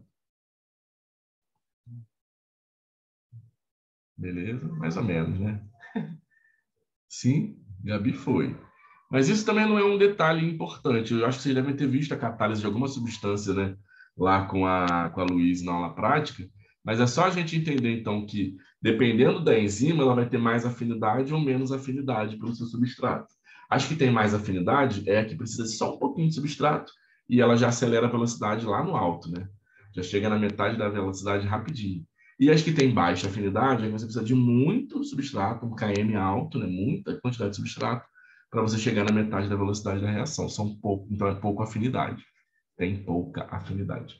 Beleza? Mais ou menos, né? Sim, Gabi foi. Mas isso também não é um detalhe importante. Eu acho que vocês devem ter visto a catálise de alguma substância, né? Lá com a, com a Luísa na aula prática. Mas é só a gente entender, então, que dependendo da enzima, ela vai ter mais afinidade ou menos afinidade pelo seu substrato. As que tem mais afinidade é a que precisa de só um pouquinho de substrato e ela já acelera a velocidade lá no alto, né? Já chega na metade da velocidade rapidinho. E as que têm baixa afinidade, aí você precisa de muito substrato, um K M alto, né? Muita quantidade de substrato, para você chegar na metade da velocidade da reação. São pouco, então é pouca afinidade. Tem pouca afinidade.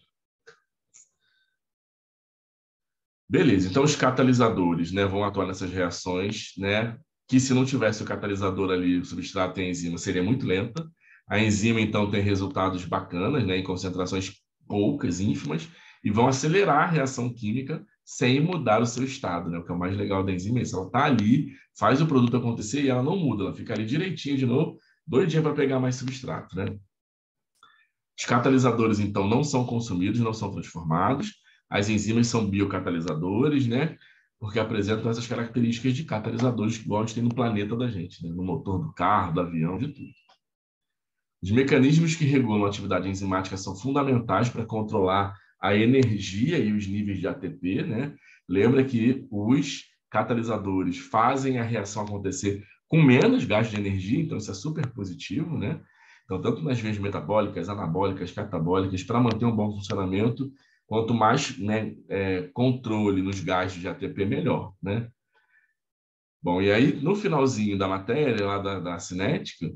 Beleza, então os catalisadores, né, vão atuar nessas reações, né? Que se não tivesse o catalisador ali, o substrato e a enzima, seria muito lenta. A enzima, então, tem resultados bacanas, né, em concentrações poucas, ínfimas, e vão acelerar a reação química sem mudar o seu estado, né? O que é o mais legal da enzima é isso. Ela está ali, faz o produto acontecer e ela não muda, ela fica ali direitinho de novo, doidinha para pegar mais substrato, né? Os catalisadores, então, não são consumidos, não são transformados. As enzimas são biocatalisadores, né? Porque apresentam essas características de catalisadores que igual a gente tem no planeta da gente, né? No motor do carro, do avião, de tudo. Os mecanismos que regulam a atividade enzimática são fundamentais para controlar a energia e os níveis de A T P, né? Lembra que os catalisadores fazem a reação acontecer com menos gasto de energia, então isso é super positivo, né? Então, tanto nas vias metabólicas, anabólicas, catabólicas, para manter um bom funcionamento, quanto mais, né, é, controle nos gastos de A T P, melhor, né? Bom, e aí, no finalzinho da matéria, lá da, da cinética,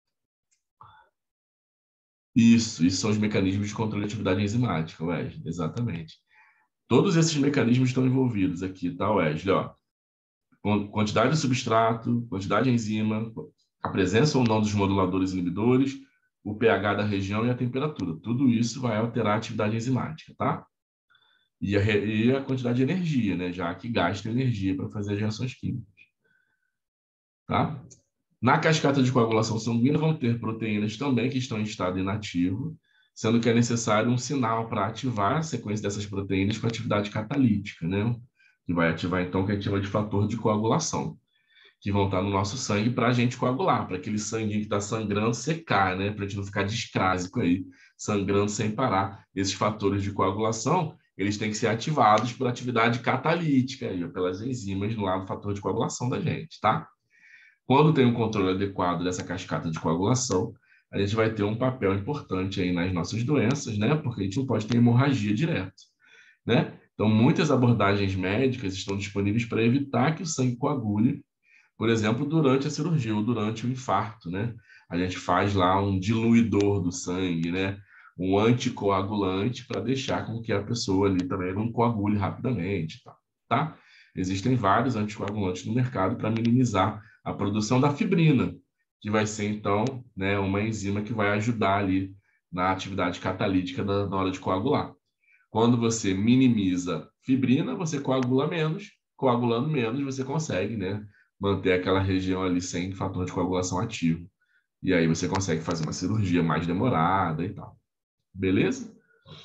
isso, isso são os mecanismos de controle de atividade enzimática, Wesley, exatamente. Todos esses mecanismos estão envolvidos aqui, tá, Wesley? Ó, quantidade de substrato, quantidade de enzima, a presença ou não dos moduladores e inibidores, o pH da região e a temperatura. Tudo isso vai alterar a atividade enzimática, tá? E a, e a quantidade de energia, né? Já que gasta energia para fazer as reações químicas. Tá? Na cascata de coagulação sanguínea vão ter proteínas também que estão em estado inativo, sendo que é necessário um sinal para ativar a sequência dessas proteínas com atividade catalítica, né? Que vai ativar, então, o que a gente chama de fator de coagulação, que vão estar no nosso sangue para a gente coagular, para aquele sanguinho que está sangrando secar, né? Para a gente não ficar discrásico aí, sangrando sem parar. Esses fatores de coagulação, eles têm que ser ativados por atividade catalítica, aí, pelas enzimas lá no fator de coagulação da gente, tá? Quando tem um controle adequado dessa cascata de coagulação, a gente vai ter um papel importante aí nas nossas doenças, né? Porque a gente não pode ter hemorragia direto, né? Então, muitas abordagens médicas estão disponíveis para evitar que o sangue coagule, por exemplo, durante a cirurgia ou durante o infarto, né? A gente faz lá um diluidor do sangue, né? Um anticoagulante para deixar com que a pessoa ali também não coagule rapidamente, tá? Tá? Existem vários anticoagulantes no mercado para minimizar a produção da fibrina, que vai ser, então, né, uma enzima que vai ajudar ali na atividade catalítica da, na hora de coagular. Quando você minimiza fibrina, você coagula menos, coagulando menos, você consegue, né, manter aquela região ali sem fator de coagulação ativo. E aí você consegue fazer uma cirurgia mais demorada e tal. Beleza?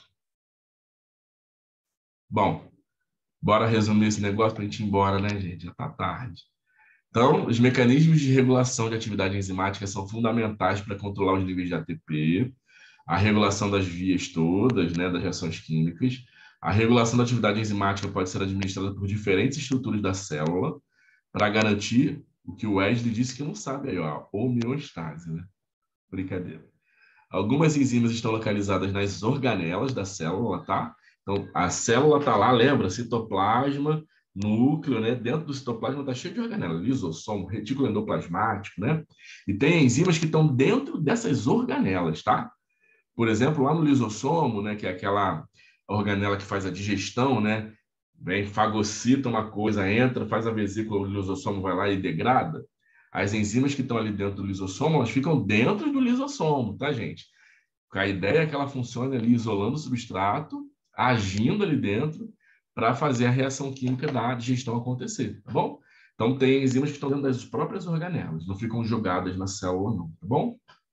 Bom, bora resumir esse negócio para a gente ir embora, né, gente? Já tá tarde. Então, os mecanismos de regulação de atividade enzimática são fundamentais para controlar os níveis de A T P, a regulação das vias todas, né, das reações químicas. A regulação da atividade enzimática pode ser administrada por diferentes estruturas da célula para garantir O que o Wesley disse que não sabe aí, ó, homeostase, né? Brincadeira. Algumas enzimas estão localizadas nas organelas da célula, tá? Então, a célula tá lá, lembra? Citoplasma, núcleo, né? Dentro do citoplasma tá cheio de organelas, lisossomo, retículo endoplasmático, né? E tem enzimas que estão dentro dessas organelas, tá? Por exemplo, lá no lisossomo, né, que é aquela organela que faz a digestão, né? Vem, fagocita uma coisa, entra, faz a vesícula, o lisossomo vai lá e degrada. As enzimas que estão ali dentro do lisossomo, elas ficam dentro do lisossomo, tá, gente? A ideia é que ela funcione ali isolando o substrato, agindo ali dentro, para fazer a reação química da digestão acontecer, tá bom? Então, tem enzimas que estão dentro das próprias organelas, não ficam jogadas na célula, não, tá bom?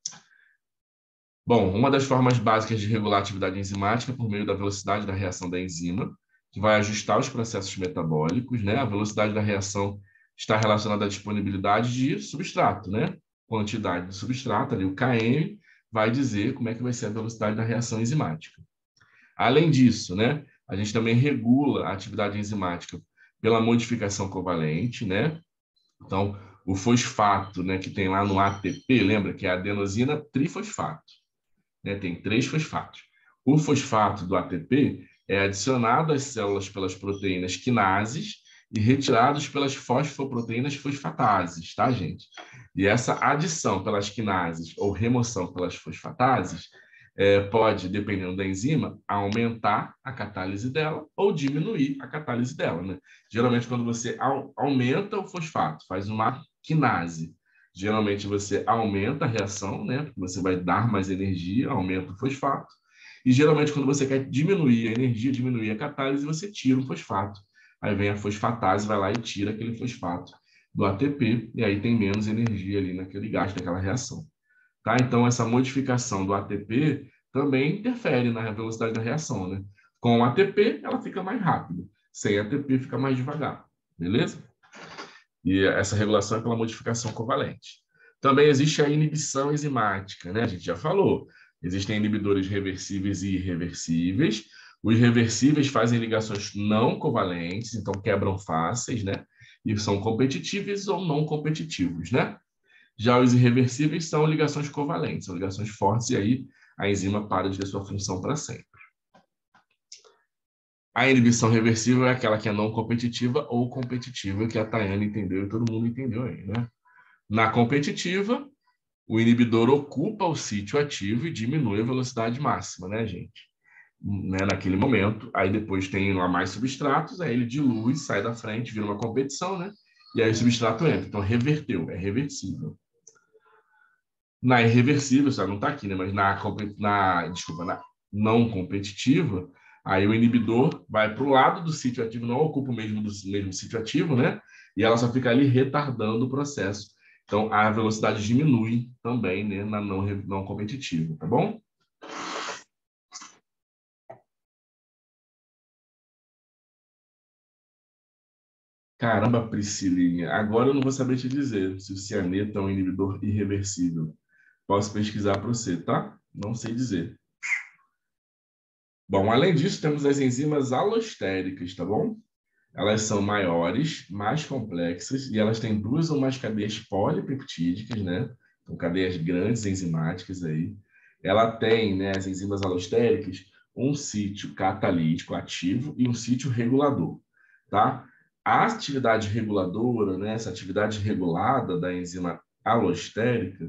Bom, uma das formas básicas de regular a atividade enzimática é por meio da velocidade da reação da enzima, que vai ajustar os processos metabólicos, né? A velocidade da reação está relacionada à disponibilidade de substrato, né? Quantidade de substrato, ali o K M, vai dizer como é que vai ser a velocidade da reação enzimática. Além disso, né? A gente também regula a atividade enzimática pela modificação covalente, né? Então, o fosfato, né, que tem lá no A T P, lembra que é a adenosina trifosfato, né? Tem três fosfatos. O fosfato do A T P é adicionado às células pelas proteínas quinases e retirados pelas fosfoproteínas fosfatases, tá, gente? E essa adição pelas quinases ou remoção pelas fosfatases é, pode, dependendo da enzima, aumentar a catálise dela ou diminuir a catálise dela, né? Geralmente, quando você aumenta o fosfato, faz uma quinase, geralmente você aumenta a reação, né? Você vai dar mais energia, aumenta o fosfato. E geralmente, quando você quer diminuir a energia, diminuir a catálise, você tira o fosfato. Aí vem a fosfatase, vai lá e tira aquele fosfato do A T P, e aí tem menos energia ali naquele gás, daquela reação. Tá? Então, essa modificação do A T P também interfere na velocidade da reação, né? Com o A T P, ela fica mais rápida. Sem A T P, fica mais devagar. Beleza? E essa regulação é pela modificação covalente. Também existe a inibição enzimática, né? A gente já falou. Existem inibidores reversíveis e irreversíveis. Os reversíveis fazem ligações não covalentes, então quebram fáceis, né? E são competitivos ou não competitivos, né? Já os irreversíveis são ligações covalentes, são ligações fortes, e aí a enzima para de ter sua função para sempre. A inibição reversível é aquela que é não competitiva ou competitiva, que a Tayane entendeu e todo mundo entendeu aí, né? Na competitiva, o inibidor ocupa o sítio ativo e diminui a velocidade máxima, né, gente? Né, naquele momento, aí depois tem lá mais substratos, aí ele dilui, sai da frente, vira uma competição, né? E aí o substrato entra. Então, reverteu, é reversível. Na irreversível, só não está aqui, né? Mas na, na, desculpa, na não competitiva, aí o inibidor vai para o lado do sítio ativo, não ocupa o mesmo, do, mesmo sítio ativo, né? E ela só fica ali retardando o processo. Então, a velocidade diminui também, né, na não, não competitiva, tá bom? Caramba, Priscilinha, agora eu não vou saber te dizer se o cianeto é um inibidor irreversível. Posso pesquisar para você, tá? Não sei dizer. Bom, além disso, temos as enzimas alostéricas, tá bom? Elas são maiores, mais complexas, e elas têm duas ou mais cadeias polipeptídicas, né? Então, cadeias grandes enzimáticas aí. Ela tem, né, as enzimas alostéricas, um sítio catalítico ativo e um sítio regulador, tá? A atividade reguladora, né, essa atividade regulada da enzima alostérica,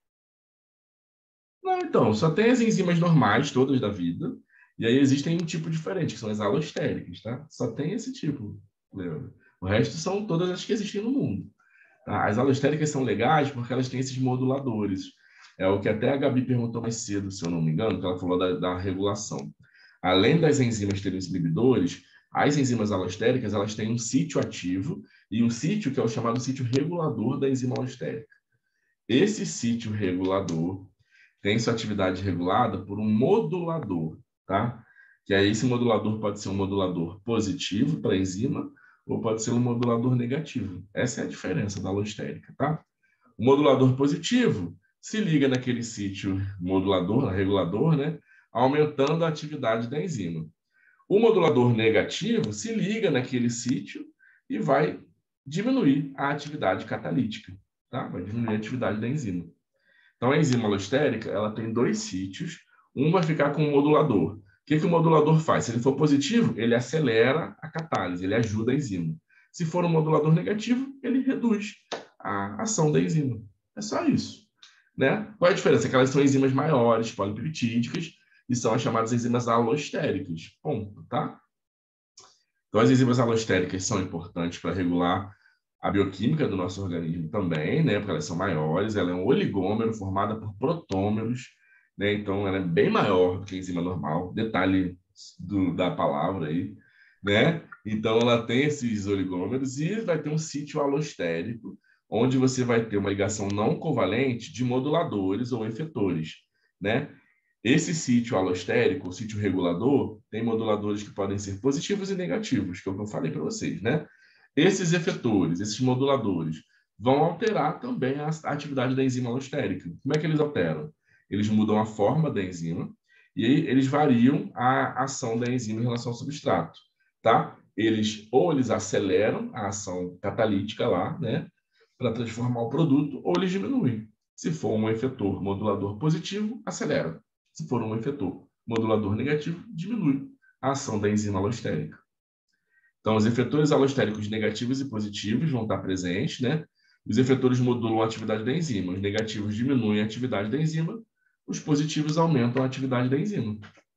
não, então, só tem as enzimas normais, todas da vida, e aí existem um tipo diferente, que são as alostéricas, tá? Só tem esse tipo, Leandro. O resto são todas as que existem no mundo. Tá? As alostéricas são legais porque elas têm esses moduladores. É o que até a Gabi perguntou mais cedo, se eu não me engano, que ela falou da, da regulação. Além das enzimas terem os inibidores, as enzimas alostéricas, elas têm um sítio ativo e um sítio que é o chamado sítio regulador da enzima alostérica. Esse sítio regulador tem sua atividade regulada por um modulador, tá? Que aí esse modulador pode ser um modulador positivo para a enzima ou pode ser um modulador negativo. Essa é a diferença da alostérica, tá? O modulador positivo se liga naquele sítio modulador, regulador, né? Aumentando a atividade da enzima. O modulador negativo se liga naquele sítio e vai diminuir a atividade catalítica, tá? Vai diminuir a atividade da enzima. Então, a enzima alostérica, ela tem dois sítios. Um vai ficar com o modulador. O que, que o modulador faz? Se ele for positivo, ele acelera a catálise, ele ajuda a enzima. Se for um modulador negativo, ele reduz a ação da enzima. É só isso, né? Qual é a diferença? É que elas são enzimas maiores, polipeptídicas, e são as chamadas enzimas alostéricas. Ponto, tá? Então, as enzimas alostéricas são importantes para regular a bioquímica do nosso organismo também, né? Porque elas são maiores, ela é um oligômero formada por protômeros, né? Então, ela é bem maior do que a enzima normal. Detalhe do, da palavra aí, né? Então, ela tem esses oligômeros e vai ter um sítio alostérico, onde você vai ter uma ligação não covalente de moduladores ou efetores, né? Esse sítio alostérico, o sítio regulador, tem moduladores que podem ser positivos e negativos, que é o que eu falei para vocês, né? Esses efetores, esses moduladores, vão alterar também a atividade da enzima alostérica. Como é que eles alteram? Eles mudam a forma da enzima e aí eles variam a ação da enzima em relação ao substrato, tá? Eles ou eles aceleram a ação catalítica lá, né, para transformar o produto, ou eles diminuem. Se for um efetor modulador positivo, acelera. Se for um efetor modulador negativo, diminui a ação da enzima alostérica. Então, os efetores alostéricos negativos e positivos vão estar presentes, né? Os efetores modulam a atividade da enzima, os negativos diminuem a atividade da enzima, os positivos aumentam a atividade da enzima.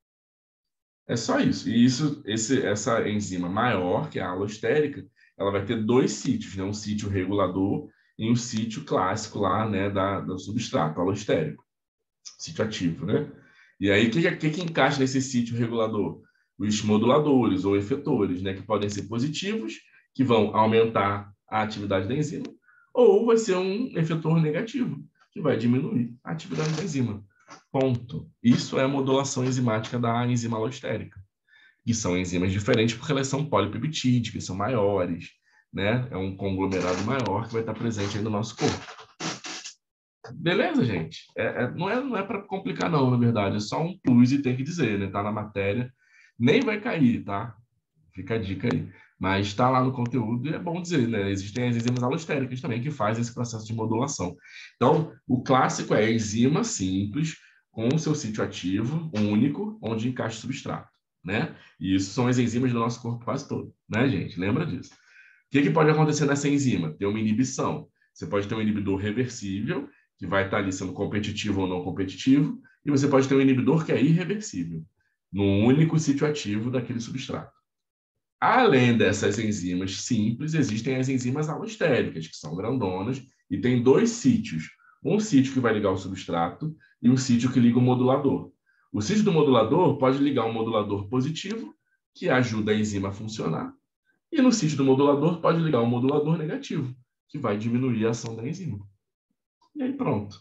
É só isso. E isso, esse, essa enzima maior, que é a alostérica, ela vai ter dois sítios, né? Um sítio regulador e um sítio clássico lá, né, da, do substrato alostérico, sítio ativo, né? E aí, o que, que, que encaixa nesse sítio regulador? Os moduladores ou efetores, né, que podem ser positivos, que vão aumentar a atividade da enzima, ou vai ser um efetor negativo, que vai diminuir a atividade da enzima. Ponto. Isso é a modulação enzimática da enzima alostérica. E são enzimas diferentes porque elas são polipeptídicas, são maiores, né? É um conglomerado maior que vai estar presente aí no nosso corpo. Beleza, gente? É, é, não é, não é para complicar, não, na verdade. É só um plus e tem que dizer, né? Tá na matéria. Nem vai cair, tá? Fica a dica aí. Mas está lá no conteúdo e é bom dizer, né? Existem as enzimas alostéricas também que fazem esse processo de modulação. Então, o clássico é a enzima simples com o seu sítio ativo único, onde encaixa o substrato, né? E isso são as enzimas do nosso corpo quase todo, né, gente? Lembra disso? O que, que pode acontecer nessa enzima? Ter uma inibição. Você pode ter um inibidor reversível, que vai estar ali sendo competitivo ou não competitivo, e você pode ter um inibidor que é irreversível, no único sítio ativo daquele substrato. Além dessas enzimas simples, existem as enzimas alostéricas, que são grandonas, e tem dois sítios. Um sítio que vai ligar o substrato e um sítio que liga o modulador. O sítio do modulador pode ligar um modulador positivo, que ajuda a enzima a funcionar, e no sítio do modulador pode ligar um modulador negativo, que vai diminuir a ação da enzima. E aí pronto.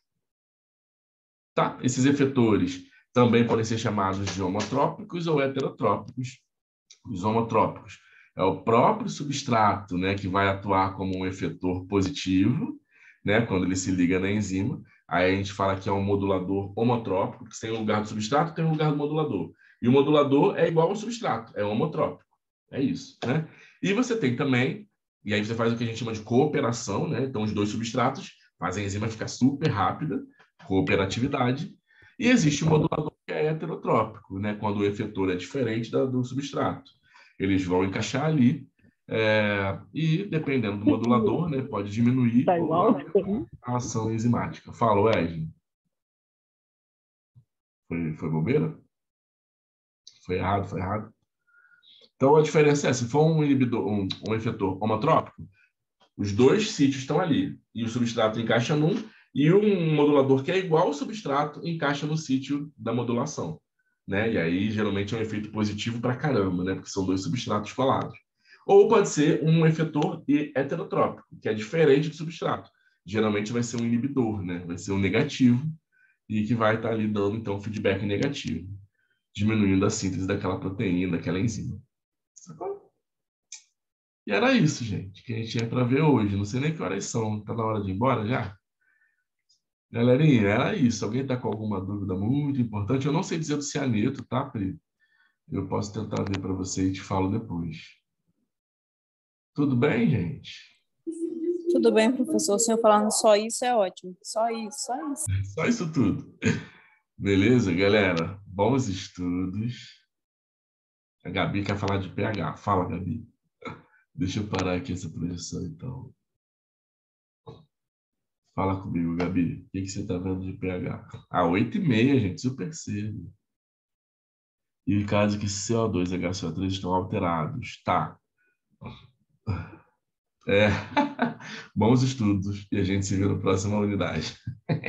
Tá? Esses efetores também podem ser chamados de homotrópicos ou heterotrópicos. Os homotrópicos é o próprio substrato, né, que vai atuar como um efetor positivo, né, quando ele se liga na enzima. Aí a gente fala que é um modulador homotrópico, que tem o lugar do substrato, tem o lugar do modulador. E o modulador é igual ao substrato, é homotrópico. É isso, né? E você tem também, e aí você faz o que a gente chama de cooperação, né? Então os dois substratos fazem a enzima ficar super rápida, cooperatividade. E existe o modulador que é heterotrópico, né? Quando o efetor é diferente da, do substrato. Eles vão encaixar ali é, e, dependendo do modulador, né, pode diminuir Tá ou igual? aumentar a ação enzimática. Falou, Ed? Foi, foi bobeira? Foi errado, foi errado. Então, a diferença é, se for um inibidor, um, um efetor homotrópico, os dois sítios estão ali, e o substrato encaixa num, e um modulador que é igual ao substrato encaixa no sítio da modulação, né? E aí, geralmente, é um efeito positivo para caramba, né? Porque são dois substratos colados. Ou pode ser um efetor heterotrópico, que é diferente do substrato. Geralmente vai ser um inibidor, né? Vai ser um negativo, e que vai estar ali dando, então, feedback negativo, diminuindo a síntese daquela proteína, daquela enzima. Sacou? E era isso, gente, que a gente tinha para ver hoje. Não sei nem que horas são. Tá na hora de ir embora já? Galerinha, era isso. Alguém está com alguma dúvida muito importante? Eu não sei dizer do cianeto, tá, Pri? Eu posso tentar ver para você e te falo depois. Tudo bem, gente? Tudo bem, professor. O senhor falando só isso é ótimo. Só isso, só isso. Só isso tudo. Beleza, galera? Bons estudos. A Gabi quer falar de pH. Fala, Gabi. Deixa eu parar aqui essa projeção, então. Fala comigo, Gabi. O que, que você está vendo de pH? Ah, oito e meia, gente. Super cedo. E o caso que C O dois e H C O três estão alterados. Tá. É. Bons estudos. E a gente se vê na próxima unidade.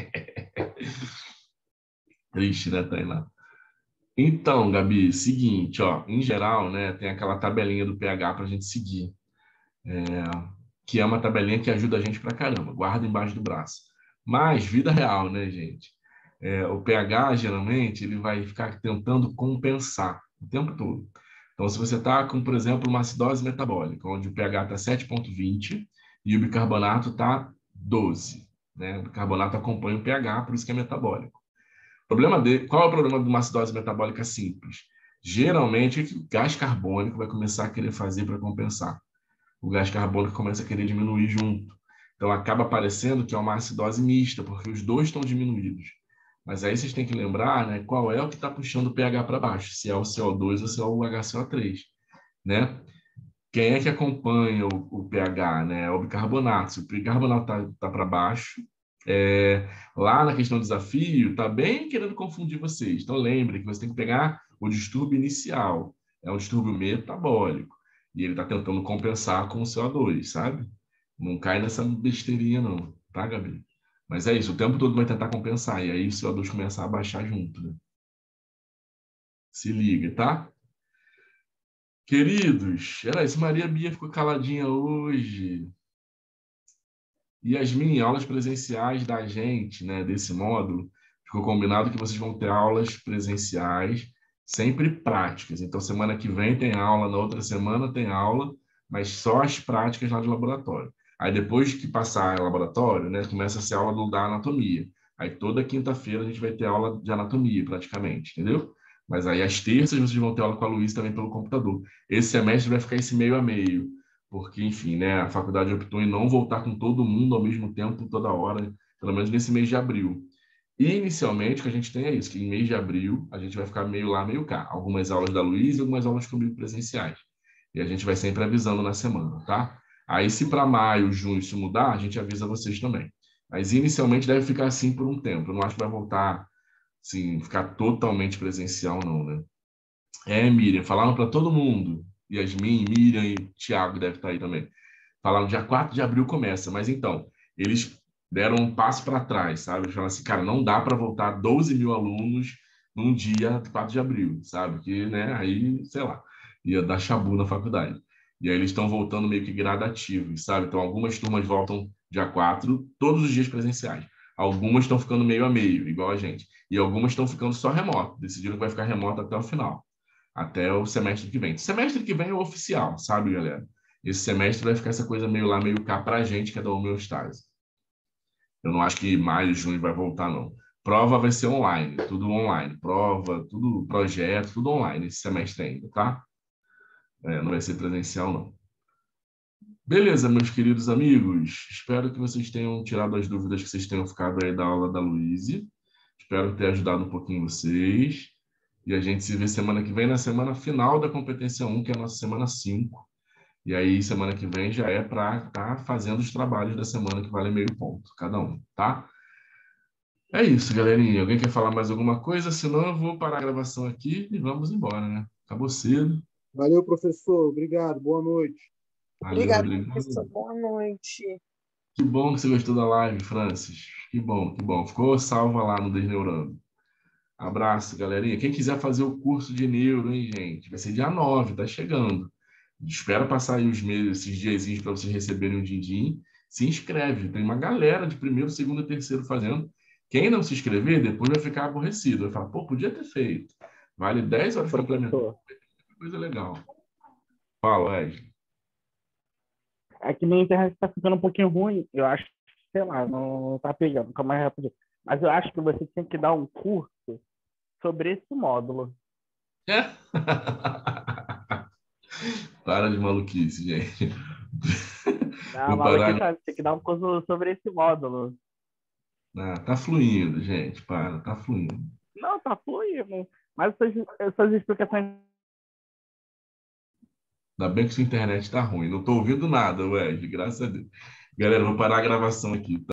Triste, né, Tainá? Então, Gabi, seguinte, ó. Em geral, né, tem aquela tabelinha do pH para a gente seguir. É, que é uma tabelinha que ajuda a gente pra caramba. Guarda embaixo do braço. Mas, vida real, né, gente? É, o pH, geralmente, ele vai ficar tentando compensar o tempo todo. Então, se você está com, por exemplo, uma acidose metabólica, onde o pH está sete vírgula vinte e o bicarbonato está doze, né? O bicarbonato acompanha o pH, por isso que é metabólico. O problema de, qual é o problema de uma acidose metabólica simples? Geralmente, o que o gás carbônico vai começar a querer fazer para compensar? O gás carbônico começa a querer diminuir junto. Então, acaba parecendo que é uma acidose mista, porque os dois estão diminuídos. Mas aí vocês têm que lembrar, né, qual é o que está puxando o pH para baixo, se é o C O dois ou se é o H C O três. Né? Quem é que acompanha o, o pH? Né? É o bicarbonato. Se o bicarbonato está tá para baixo, é, lá na questão do desafio, está bem querendo confundir vocês. Então, lembre que você tem que pegar o distúrbio inicial. É um distúrbio metabólico. E ele está tentando compensar com o C O dois, sabe? Não cai nessa besteirinha, não. Tá, Gabi? Mas é isso, o tempo todo vai tentar compensar. E aí o C O dois começa a baixar junto, né? Se liga, tá? Queridos, era isso. Maria Bia ficou caladinha hoje. Yasmin, aulas presenciais da gente, né? Desse módulo, ficou combinado que vocês vão ter aulas presenciais, sempre práticas. Então, semana que vem tem aula, na outra semana tem aula, mas só as práticas lá de laboratório. Aí, depois que passar em laboratório, né, começa a ser aula do, da anatomia. Aí, toda quinta-feira, a gente vai ter aula de anatomia, praticamente, entendeu? Mas aí, às terças, vocês vão ter aula com a Luísa também pelo computador. Esse semestre vai ficar esse meio a meio, porque, enfim, né, a faculdade optou em não voltar com todo mundo ao mesmo tempo, toda hora, pelo menos nesse mês de abril. E, inicialmente, o que a gente tem é isso, que em mês de abril, a gente vai ficar meio lá, meio cá. Algumas aulas da Luísa e algumas aulas comigo presenciais. E a gente vai sempre avisando na semana, tá? Aí, se para maio, junho, isso mudar, a gente avisa vocês também. Mas, inicialmente, deve ficar assim por um tempo. Eu não acho que vai voltar, assim, ficar totalmente presencial, não, né? É, Miriam, falaram para todo mundo. Yasmin, Miriam e Thiago deve estar aí também. Falaram dia quatro de abril começa, mas então, eles deram um passo para trás, sabe? Eles falaram assim, cara, não dá para voltar doze mil alunos num dia quatro de abril, sabe? Que, né, aí, sei lá, ia dar chabu na faculdade. E aí eles estão voltando meio que gradativos, sabe? Então, algumas turmas voltam dia quatro, todos os dias presenciais. Algumas estão ficando meio a meio, igual a gente. E algumas estão ficando só remoto. Decidiram que vai ficar remoto até o final. Até o semestre que vem. O semestre que vem é o oficial, sabe, galera? Esse semestre vai ficar essa coisa meio lá, meio cá pra gente, que é da homeostase. Eu não acho que maio, junho vai voltar, não. Prova vai ser online, tudo online. Prova, tudo projeto, tudo online esse semestre ainda, tá? É, não vai ser presencial, não. Beleza, meus queridos amigos. Espero que vocês tenham tirado as dúvidas que vocês tenham ficado aí da aula da Luísa. Espero ter ajudado um pouquinho vocês. E a gente se vê semana que vem, na semana final da competência um, que é a nossa semana cinco. E aí, semana que vem já é para estar tá fazendo os trabalhos da semana, que vale meio ponto, cada um, tá? É isso, galerinha. Alguém quer falar mais alguma coisa? Senão eu vou parar a gravação aqui e vamos embora, né? Acabou cedo. Valeu, professor. Obrigado. Boa noite. Valeu, Obrigada, Rodrigo. professor. Boa noite. Que bom que você gostou da live, Francis. Que bom, que bom. Ficou salva lá no Desneurando. Abraço, galerinha. Quem quiser fazer o curso de neuro, hein, gente? Vai ser dia nove, tá chegando. Espera passar aí os meses, esses diazinhos para vocês receberem o din-din. Se inscreve. Tem uma galera de primeiro, segundo e terceiro fazendo. Quem não se inscrever, depois vai ficar aborrecido. Vai falar, pô, podia ter feito. Vale dez horas complementares. Coisa legal. Fala, Wesley. É que minha internet está ficando um pouquinho ruim. Eu acho, sei lá, não tá pegando. Calma aí, rapidinho. Mas eu acho que você tem que dar um curso sobre esse módulo. É? Para de maluquice, gente. Não, Vou maluco, parar. sabe, tem que dar um curso sobre esse módulo. Ah, tá fluindo, gente. Para, tá fluindo. Não, tá fluindo. Mas essas, essas explicações. Ainda bem que sua internet tá ruim. Não tô ouvindo nada, ué, de graças a Deus. Galera, eu vou parar a gravação aqui, tá?